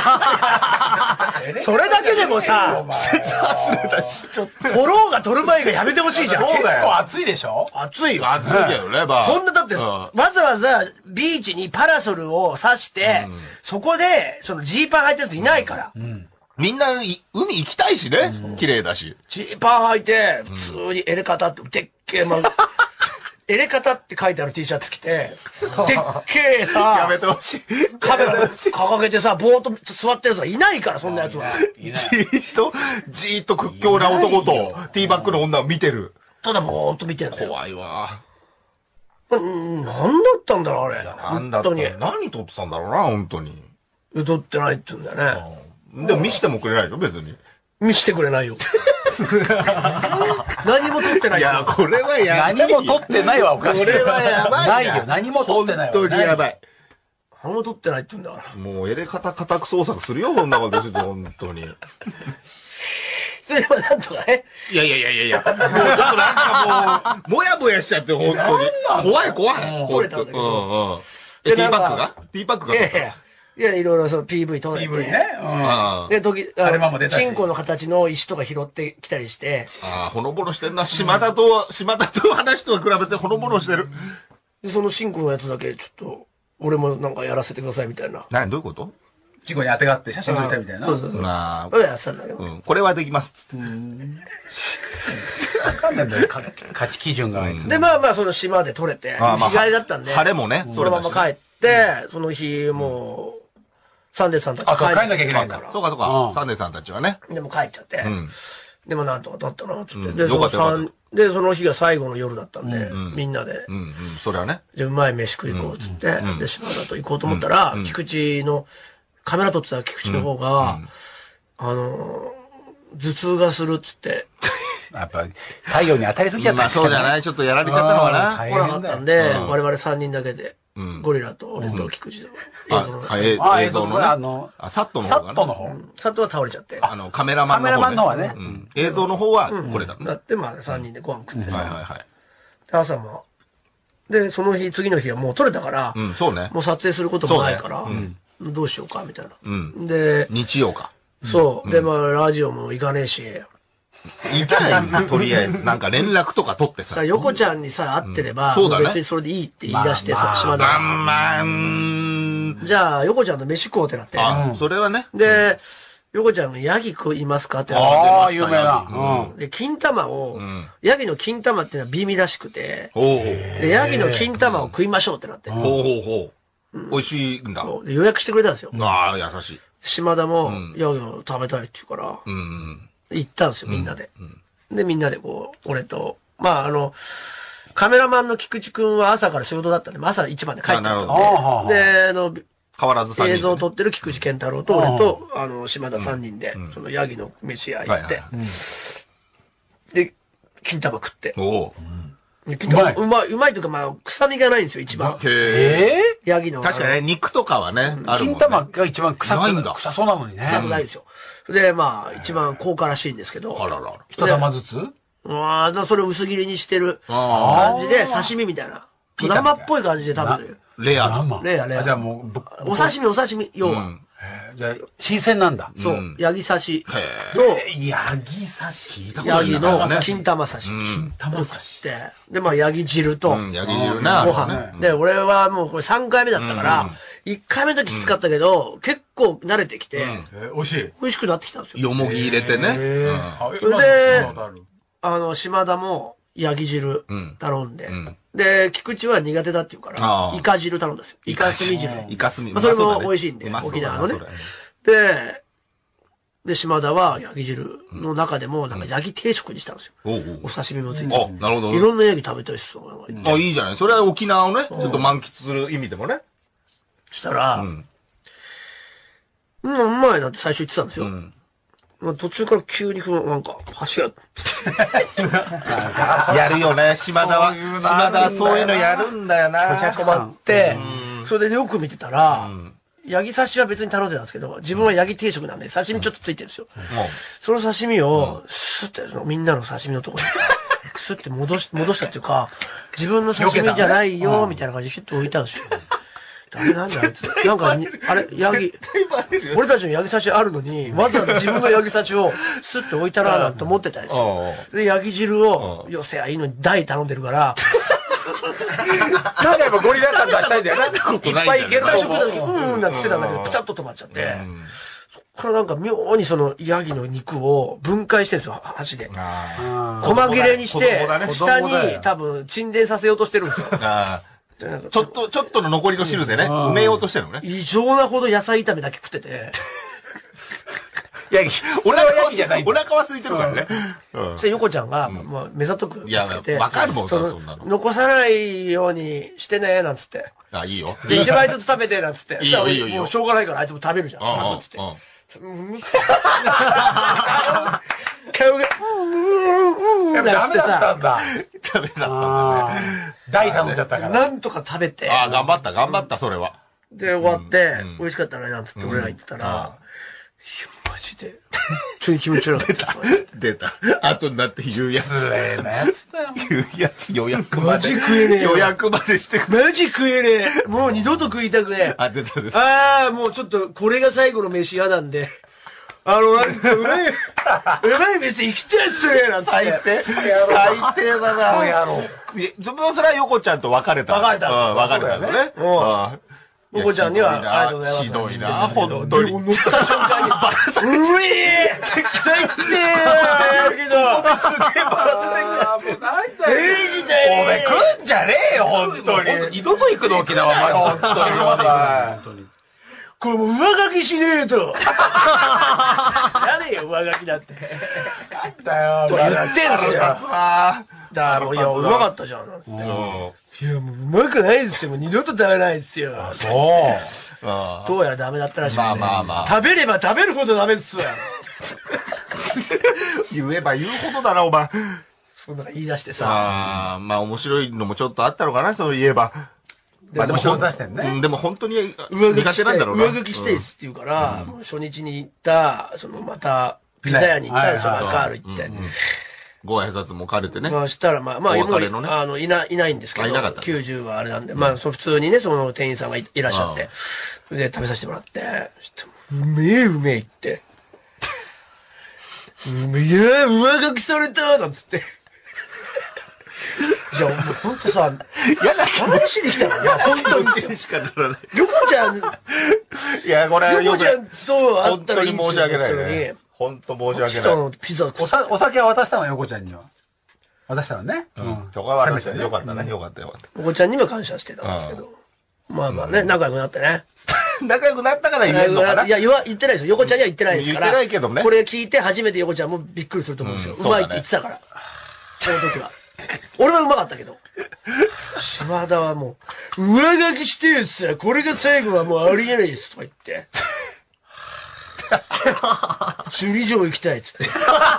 だよ。それだけでもさ、 切外れたし。 ちょっと、撮ろうが撮る前がやめてほしいじゃん。 そうだよ。結構暑いでしょ？ 暑いよ。 暑いだよね、ば。 そんなだって、わざわざビーチにパラソルを差して、そこで、そのジーパン履いたやついないから。 みんな、海行きたいしね。綺麗だし。 ジーパン履いて、普通にエレカタって、でっけえ、ま、エレカタって書いてある T シャツ着て、でっけえさ、 やめてほしい。 カメラ掲げてさ、ぼーっと座ってるやつはいないから、そんなやつは。 じーっと、じーっと屈強な男と、ティーバッグの女を見てる。 ただぼーっと見てる。 怖いわ。 ん、なんだったんだろう、あれ。 なんだったの？何撮ってたんだろうな、本当に。 撮ってないって言うんだよね。 でも見してもくれないでしょ、別に。 見してくれないよ。何も撮ってない。 いや、これはやばい。 何も撮ってないはおかしい。 これはやばい。 ないよ、何も撮ってないわ。 本当にやばい。 何も取ってないって言うんだから。 もう、エレカタ家宅捜索するよ、こんなことしてて、本当に。 それでもなんとかね。 いやいやいやいやいや、もうちょっとなんかもう、もやもやしちゃって、本当に。怖い怖い。 取れたんだけど。 うんうん。え、P パックが ?P パックがいやいや。いや、いろいろその ピーブイ 撮れて。 ピーブイ ね。うん。 で、時、 あれも出たしチンコの形の石とか拾ってきたりして。 ああ、ほのぼのしてんな。島田と、島田と話と比べてほのぼのしてる。 で、そのチンコのやつだけ、ちょっと、俺もなんかやらせてくださいみたいな。 何どういうこと？ チンコに当てがって写真撮りたいみたいな。 そうそうそう。 なあ。 そうやってたんだけど。 うん。これはできます。つって。 わかんないんだよ、価値基準があいつ。 で、まあまあ、その島で撮れて、日帰りだったんで。 晴れもね。 そのまま帰って、その日、もう、サンデーさんたち帰んなきゃいけないんだ。 そうかそうか。サンデーさんたちはね。 でも帰っちゃって。でもなんとかだったな、つって。 で、そので、その日が最後の夜だったんで、みんなで。 うんうん、それはね。 で、うまい飯食い行こう、つって。で、島田と行こうと思ったら、菊池の、カメラ撮ってた菊池の方が、あの、頭痛がするっつって。 やっぱ、太陽に当たりすぎちゃった。 まあそうじゃない、ちょっとやられちゃったのかな。 来なかったんで、我々さんにんだけで、ゴリラと俺と菊池の映像のね。あの、サットの方。 サットの方。 サットは倒れちゃって。 あの、カメラマンの方。 カメラマンの方はね。 映像の方はこれだ。 だってまあさんにんでご飯食ってさ。 はいはいはい。 朝も。で、その日、次の日はもう撮れたから、 そうね。 もう撮影することもないから、どうしようか、みたいな。で、 日曜か。 そう。で、まあ、ラジオも行かねえし。 行かないとりあえず。なんか連絡とか取ってさ。 横ちゃんにさ、会ってれば、別にそれでいいって言い出してさ、島田が。 まあまあ、 じゃあ、横ちゃんと飯食おうってなって。 それはね。 で、横ちゃんがヤギ食いますかってなって。 ああ、有名な。 で、金玉を、ヤギの金玉っていうのは美味らしくて、で、ヤギの金玉を食いましょうってなって。 ほうほうほう。美味しいんだ。 予約してくれたんですよ。 ああ、優しい。 島田も、ヤギを食べたいって言うから、行ったんですよ、みんなで。で、みんなでこう、俺と、まあ、あの、カメラマンの菊池くんは朝から仕事だったんで、朝一番で帰っちゃったんで、で、あの、 変わらず映像を撮ってる菊池健太郎と俺と、あの、島田さんにんで、そのヤギの飯屋行って、で、金玉食って。 お金玉うまい、うまいというか、まあ、臭みがないんですよ、一番。 へえヤギの。 確かにね、肉とかはね、 金玉が一番臭くない。臭そうなのにね。 臭くないですよ。で、まあ、一番高価らしいんですけど。 あらら。 一玉ずつああ、それ薄切りにしてる感じで、刺身みたいな。生っぽい感じで食べる。 レア。 レア、レア。 じゃあもう、お刺身、お刺身、要は。 じゃあ、新鮮なんだ。 そう。ヤギ刺しと、 ヤギ刺しヤギの金玉刺し。 金玉刺し。 で、で、まあ、ヤギ汁と、 ヤギ汁な。 ご飯。で、俺はもうこれさんかいめだったから、いっかいめの時きつかったけど、結構慣れてきて、 美味しい。 美味しくなってきたんですよ。 よもぎ入れてね。 それで、あの、島田もヤギ汁頼んで、で、菊池は苦手だって言うから、イカ汁頼んだんですよ。イカスミ汁。 イカスミ。 それも美味しいんで、沖縄のね。で、で、島田はヤギ汁の中でも、なんかヤギ定食にしたんですよ。お刺身もついてて。 なるほど。 いろんなヤギ食べたいしさ。 あ、いいじゃない。それは沖縄をね、ちょっと満喫する意味でもね。 したら、うん、うまいなって最初言ってたんですよ。まあ途中から急になんか、箸が。 やるよね、島田は。島田はそういうのやるんだよな。 お茶困って、それでよく見てたら、ヤギ刺しは別に頼んでたんですけど、自分はヤギ定食なんで刺身ちょっとついてるんですよ。その刺身を、スッてみんなの刺身のところに、スッて戻し、戻したっていうか、自分の刺身じゃないよ、みたいな感じでヒュッと置いたんですよ。ダメなんだあいつ。なんか、あれ、ヤギ、俺たちのヤギ刺しあるのに、わざわざ自分のヤギ刺しをスッと置いたななんて思ってたんですよ。で、ヤギ汁を、よせやいいのに大頼んでるから、 なんかやっぱゴリラ感出したいんだよな。いっぱいいける最初食った時、うんなんて言ってたんだけど、プタッと止まっちゃって、そっからなんか妙にそのヤギの肉を分解してるんですよ、箸で。細切れにして、下に多分沈殿させようとしてるんですよ。 ちょっと、ちょっとの残りの汁でね、埋めようとしてるのね。 異常なほど野菜炒めだけ食ってて。 ヤギ、お腹はじゃない。お腹は空いてるからね。 そして横ちゃんが、まあ、目ざとくつけて。 わかるもん、そんなの。 残さないようにしてね、なんつって。 あ、いいよ。 で、一枚ずつ食べて、なんつって。 いいよ、いいよ。 もうしょうがないから、あいつも食べるじゃん。なんつって。顔が、 うん、やっぱダメだったんだ。 ダメだったんだね。 大頼んじゃったから。 なんとか食べて。 ああ、頑張った、頑張った、それは。 で、終わって、美味しかったね、なんつって俺ら言ってたら、いや、マジで、普通に気持ち悪かった。 出た。後になって言うやつ。 失礼なやつだよ。 言うやつ予約まで。 マジ食えねえよ。 予約までしてくマジ食えねえ。もう二度と食いたくねえ。 あ、出た出た。 ああ、もうちょっと、これが最後の飯嫌なんで。あの、なんか、うまい、うまい飯行きたいっすね、なんて。 最低。最低だな。 そうやろう。 それはそれは横ちゃんと別れた。 別れた。 うん、別れたのね。うん。 横ちゃんには、ありがとうございます。 ひどいな、本当に。 乗った瞬間に、バラされちゃう。うえー最低だけど。すげえバラされちゃって。なんだよ。ええ時代。 おめえ来んじゃねえよ、本当に。 二度と行くの、沖縄まで。本当に。本当に。 これもう上書きしねえと。やねえよ、上書きだって。 なんだよ。 と言ってんすよ。だからもう、いや、うまかったじゃん。いや、もううまくないですよ。もう二度と食べないですよ。 そう。 どうやらダメだったらしいんで。 まあまあまあ。 食べれば食べるほどダメっすわ。 言えば言うほどだな、お前。 そんな言い出してさ。 ああ、まあ面白いのもちょっとあったのかな、そう言えば。 まあでも本出してんね。 でも本当に苦手なんだろうな。 上書きしてですって言うから、初日に行った、そのまた、ピザ屋に行ったんですよ、カール行って。 ご挨拶も兼ねてね。 まあしたら、まあ、まあ、もう、あの、いない、いないんですけど、きゅうじゅうはあれなんで、まあ、そう、普通にね、その店員さんがいらっしゃって、で、食べさせてもらって、うめえ、うめえって。うめえ、いや、上書きされたなんつって。いや、もうほんとさ、嫌な話しに来たのいや、本当に。 しかならない。 ヨコちゃん、いや、これ、 ヨコちゃんと会ったらいいんですよ。本当に申し訳ないね。本当申し訳ない。 ピザおさ、お酒は渡したの、ヨコちゃんには。渡したのね。 うん。そこは渡したね。よかったね。よかったよかった。 ヨコちゃんにも感謝してたんですけど。まあまあね、仲良くなってね。 仲良くなったから言えんのかな。 いや、言わ、言ってないですよ。ヨコちゃんには言ってないですから。 言ってないけどね。 これ聞いて初めてヨコちゃんもびっくりすると思うんですよ。うまいって言ってたから。その時は。俺はうまかったけど。島田はもう、上書きしてるっすよ。これが最後はもうありえないです。とか言って。首里城行きたいっつって。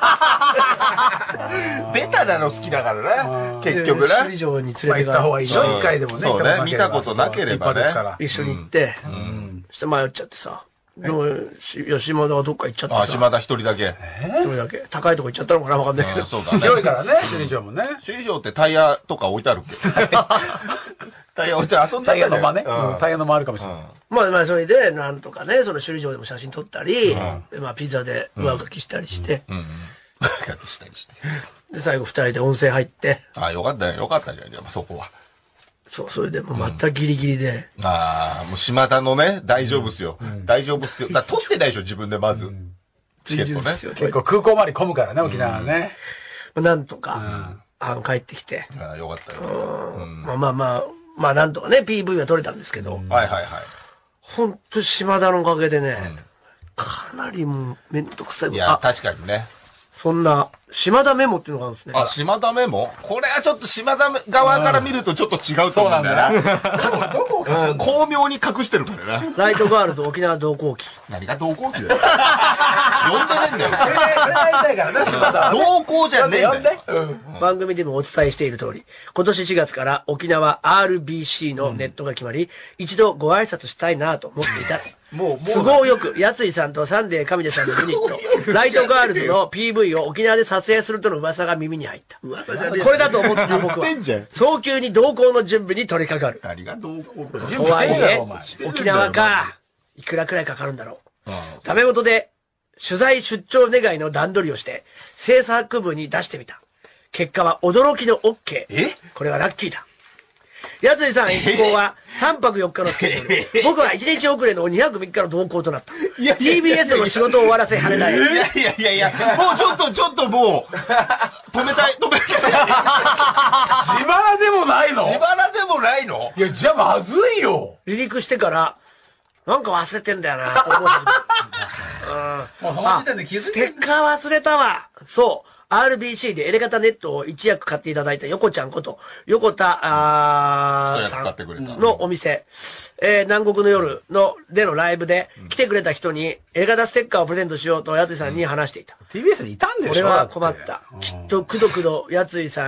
ベタなの好きだからな。結局な。 首里城に連れて行った方がいい。一回でもね。 そうね。見たことなければね。 一緒に行って、そして迷っちゃってさ。でも、吉本がどっか行っちゃってさ。 あ、島田一人だけ。 一人だけ。高いとこ行っちゃったのかなわかんないけど。 そうだね。 広いからね、首里城もね。 首里城ってタイヤとか置いてあるっけタイヤ置いて遊んでタイヤの間ね。タイヤの間あるかもしれない。 まあまあ、それで、なんとかね、その首里城でも写真撮ったり、まあ、ピザで上書きしたりして。 上書きしたりして。 で、最後二人で温泉入って。 あ、よかったよ。よかったじゃん、やっぱそこは。 そう、それでもまたギリギリで。 ああ、もう島田のね、大丈夫っすよ。大丈夫っすよ。だから撮ってないでしょ、自分でまず。チケットね。 結構空港まで混むからね、沖縄はね。 なんとか、あ帰ってきて。 ああ、よかったよ。 まあまあまあ、まあなんとかね、ピーブイ は撮れたんですけど。 はいはいはい。 ほんと島田のおかげでね、かなりもうめんどくさい。 いや、確かにね。 そんな、島田メモっていうのがあるんですね。 あ、島田メモこれはちょっと島田側から見るとちょっと違うと思うんだよな。どこをか巧妙に隠してるからな。 ライトガールズ沖縄同行記。 何が同行記だよ。呼んでねえんだよ。 それやりたいからな、島田。 同行じゃねえんだよ。 番組でもお伝えしている通り、今年しがつから沖縄 アールビーシー のネットが決まり、一度ご挨拶したいなと思っていた。もう、もう。都合よく、やついさんとサンデー上出さんのユニット、ライトガールズの ピーブイ を沖縄で撮影するとの噂が耳に入った。噂じゃねえ。これだと思った僕は、早急に同行の準備に取り掛かる。 何が同行とはいえ、沖縄か、いくらくらいかかるんだろう。ダメ元で、取材出張願いの段取りをして、制作部に出してみた。結果は驚きの OK。えこれはラッキーだ。やついさん一行はさんぱくよっかのスケジュール。僕はいちにち遅れのにはくみっかの同行となった。ティービーエス の仕事を終わらせ晴れない。 いやいやいやいや、もうちょっとちょっともう、止めたい、止めたい。 自腹でもないの自腹でもないのいや、じゃあまずいよ。 離陸してから、なんか忘れてんだよな、思う。 もうその時点で気づいてステッカー忘れたわ。そう。アールビーシー でエレガタネットを一役買っていただいた横ちゃんこと、横田あさんのお店、えー、南国の夜の、でのライブで来てくれた人にエレガタステッカーをプレゼントしようとやついさんに話していた。 ティービーエス にいたんでしょ俺は困った。きっとくどくどやついさん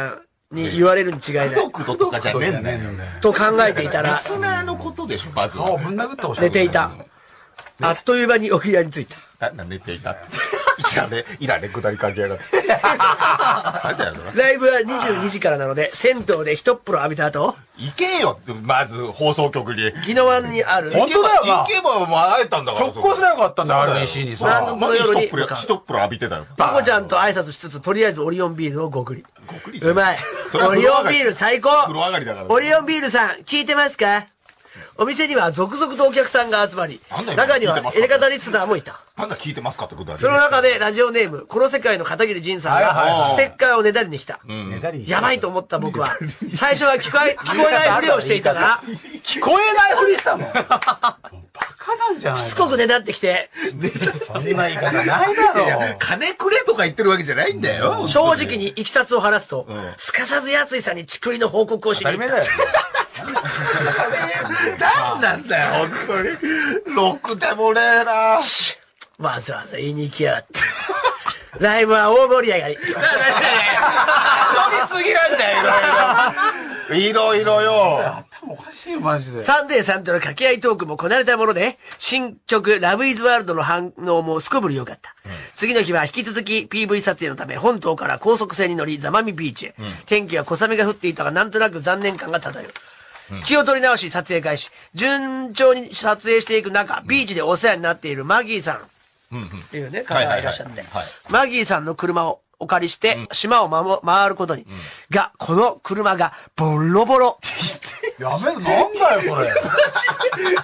に言われるに違いない。 くどくどとかじゃねえんだよ。 と考えていたら、 リスナーのことでしょ、まずは。 顔ぶん殴ってほしい。 寝ていた。あっという間に沖縄に着いた。 な、寝ていたって。いらね、いらね、くだり関係やがって。なんだよ、 ライブはにじゅうにじからなので、銭湯で一っ風呂浴びた後、 行けよ、まず放送局に。 宜野湾にある、 本当だよな。 行けば、もう会えたんだから。 直行すればよかったんだよ、アールビーシー にさ。 何の夜に、 一っ風呂浴びてたよ。 パコちゃんと挨拶しつつ、とりあえずオリオンビールをごくり。 ごくりうまい。 それはオリオンビール最高。 風呂上がりだから。 オリオンビールさん、聞いてますか？お店には続々とお客さんが集まり、中にはエレカタリスナーもいた。 なんだ聞いてますかってことだね。 その中でラジオネーム、この世界の片桐仁さんが、ステッカーをねだりに来た。やばいと思った僕は、最初は聞こえ、聞こえないふりをしていたが、 聞こえないふりしたの。バカなんじゃないしつこくねだってきて、 そんな言い方ないだろ。 金くれとか言ってるわけじゃないんだよ。 正直にいきさつを話すと、すかさずやついさんにちくりの報告をしに行った。 なんなんだよ、本当に。ろくでもねえな。 わざわざ言いに行きやがって。ライブは大盛り上がり。 処理すぎなんだよ、いろいろ。いろいろよ。 頭おかしいよ、マジで。 サンデーさんとの掛け合いトークもこなれたもので、新曲ラブイズワールドの反応もすこぶる良かった。うん、次の日は引き続き ピーブイ 撮影のため本島から高速船に乗り座間味ビーチへ。うん、天気は小雨が降っていたがなんとなく残念感が漂う。うん、気を取り直し撮影開始。順調に撮影していく中、ビーチでお世話になっているマギーさん。っていうね、方がいらっしゃって。マギーさんの車をお借りして、島をまも回ることに。うん、が、この車がボロボロ。 やめろ、なんだよ、それ。すげえな。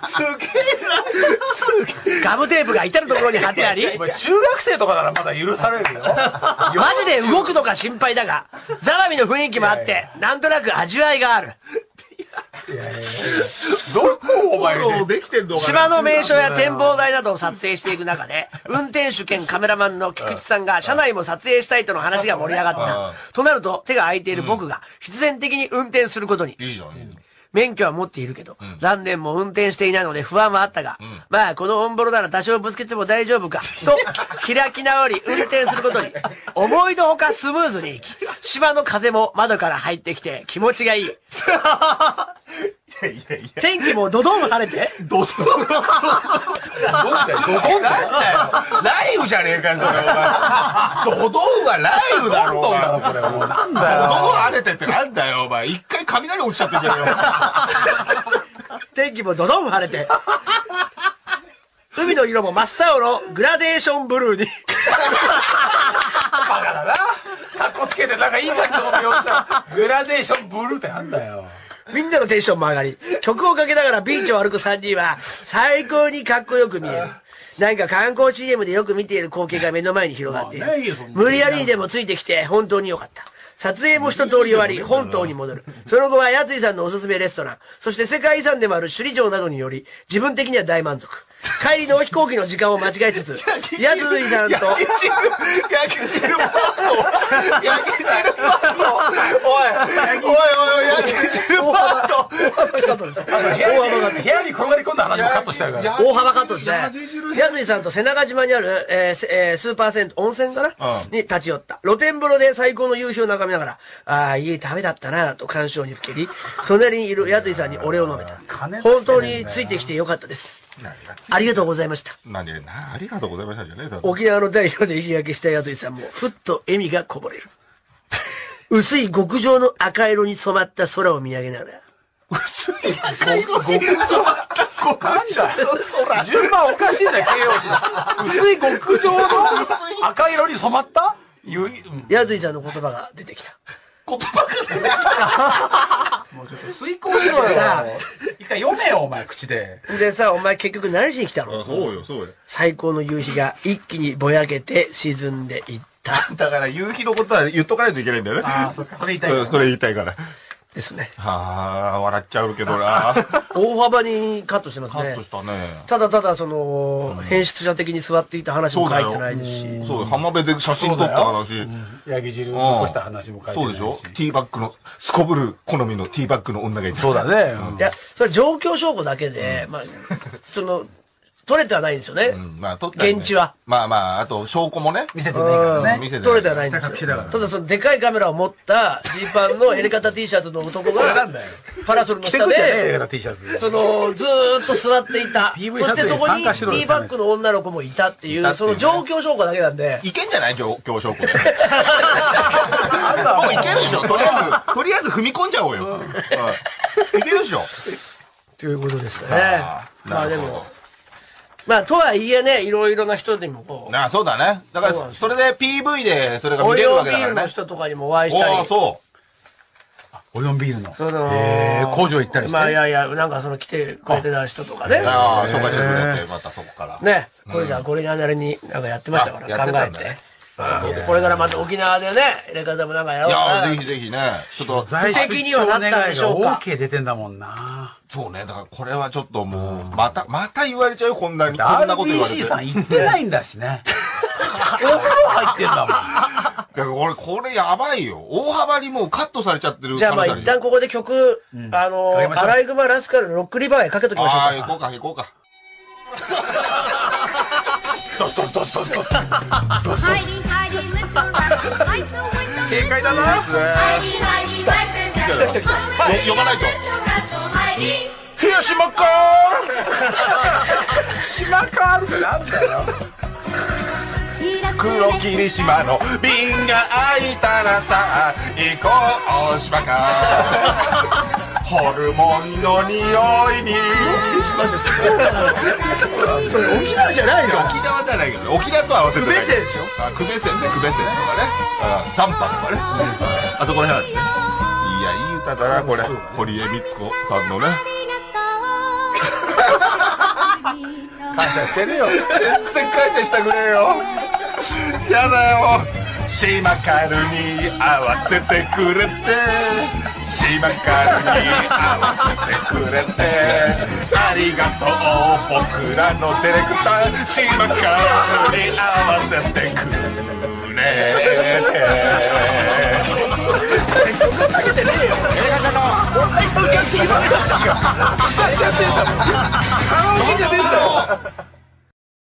ガムテープが至るところに貼ってあり。 お前中学生とかならまだ許されるよ。 マジで動くのか心配だが、ザワミの雰囲気もあって、いやいやなんとなく味わいがある。 いやいやどこお前できてんのかな。 島の名所や展望台などを撮影していく中で、運転手兼カメラマンの菊池さんが車内も撮影したいとの話が盛り上がった。となると手が空いている僕が必然的に運転することに。 いいじゃん、いいじゃん。 免許は持っているけど、うん、何年も運転していないので不安はあったが、うん、まあこのオンボロなら多少ぶつけても大丈夫かと開き直り運転することに思いのほかスムーズにいき、島の風も窓から入ってきて気持ちがいい。いやいやいや天気もドドン晴れてドドンドドンだよ。雷雨じゃねえかよ、それお前。ドドンは雷雨だろ、お前。これもうなんだよ。ドドン晴れてってなんだよ、お前。一回雷落ちちゃってんじゃねえよ。 天気もドドン晴れて海の色も真っ青のグラデーションブルーに。 バカだな。カッコつけてなんかいい感じのこと言おうとしたらグラデーションブルーってなんだよ。 みんなのテンションも上がり、曲をかけながらビーチを歩くさんにんは最高にかっこよく見える。なんか観光 シーエム でよく見ている光景が目の前に広がっている。無理やりにでもついてきて本当によかった。撮影も一通り終わり、本島に戻る。その後はやついさんのおすすめレストラン、そして世界遺産でもある首里城などにより、自分的には大満足。帰りの飛行機の時間を間違えつつ、やついさんと、 焼き汁、焼き汁パット焼き汁パットおい、おいおいおい、焼き汁パット大幅カットです。 部屋に転がり込んだ話もカットしたから。 大幅カットですね。やついさんと瀬長島にある、えーえー、スーパー銭湯、温泉かな、うん、に立ち寄った。露天風呂で最高の夕日を眺めながら、ああ、いい旅だったなと感傷にふけり、隣にいるやついさんにお礼を述べた。本当についてきてよかったです。ありがとうございました。 何な、ありがとうございましたじゃねえだろ。 沖縄の代表で日焼けしたやついさんも、ふっと笑みがこぼれる。薄い極上の赤色に染まった空を見上げながら。 薄い極上に染まった極上の空。 順番おかしいんだよ、形容詞。薄い極上の赤色に染まったやついさんの言葉が出てきた。 言葉が出てきた。 もうちょっと遂行しろよ。一回読めよ、お前、口で。 でさ、お前結局何しに来たの？ そうよ、そうよ。 最高の夕日が一気にぼやけて沈んでいった。 だから夕日のことは言っとかないといけないんだよね。 ああ、そっか。それ言いたいから。 それ言いたいから。 ですね。 はあ、笑っちゃうけどな。 大幅にカットしてますね。 カットしたね。 ただただその、うん、編出者的に座っていた話も書いてないですし。 そうだよ。浜辺で写真撮った話。 ヤギ汁残した話も書いてないし。 そうでしょ。ティーバッグの、すこぶる好みのティーバッグの女がいて。 そうだね。 いや、それは状況証拠だけで、まあ、その、 取れてはないんですよね。 まあ、取ったね現地は。 まあまあ、あと、証拠もね。 見せてないからね。 見せてない取れてはないんですよ。ただそのでかいカメラを持ったジーパンのエレカタ T シャツの男が、パラソルの下で、その、ずーっと座っていた。そしてそこにティーバッグの女の子もいたっていう、その状況証拠だけなんで。 いけんじゃない状況証拠で。もういけるでしょ。とりあえず、とりあえず踏み込んじゃおうよ。いけるでしょ。 ということですね。まあでも。まあ、とはいえね、いろいろな人にもこう。 ああ、そうだね。だから、それで ピーブイ でそれが見れるわけだからね。 オリオンビールの人とかにもお会いしたり。 ああ、そう。 オリオンビールの。 その、 えー、工場行ったりして。 まあ、いやいや、なんかその来てくれてた人とかね。 ああ、紹介してくれて、またそこから。 ね。これじゃあ、これなりになんかやってましたから、考えて。これからまた沖縄でね、入れ方もなんかやろうかな。 いや、ぜひぜひね。ちょっと、 不敵にはなったんでしょうか。 OK 出てんだもんな。 そうね。だからこれはちょっともう、また、また言われちゃうよ、こんなに。こんなこと言われて。 アールビーシー さん行ってないんだしね。お風呂入ってんだもん。 だから俺、これやばいよ。大幅にもうカットされちゃってる。 じゃあまあ一旦ここで曲、あの、アライグマラスカルのロックリバーへかけときましょうか。 ああ、行こうか、行こうか。ドスドスドスドスドス。 警戒だな。 呼ばないと。東島かー島かーってなんだよ。 黒霧島の瓶が開いたらさ行こう島かホルモンの匂いにそれ沖縄じゃないの？ 沖縄じゃないけど沖縄と合わせてない久米線でしょ？ あ、久米線ね、久米線とかね、残波とかね、あそこら辺あるね。いや、いい歌だなこれ。堀江光子さんのね。 感謝してるよ。 全然感謝してくれよ。やだよ。島カルに合わせてくれて、島カルに合わせてくれて、ありがとう僕らのディレクター、島カルに合わせてくれて。 かけてねえよ。映画のオンライン向かって今の話が歌っちゃってんだもん。カラオケじゃねえんだよ。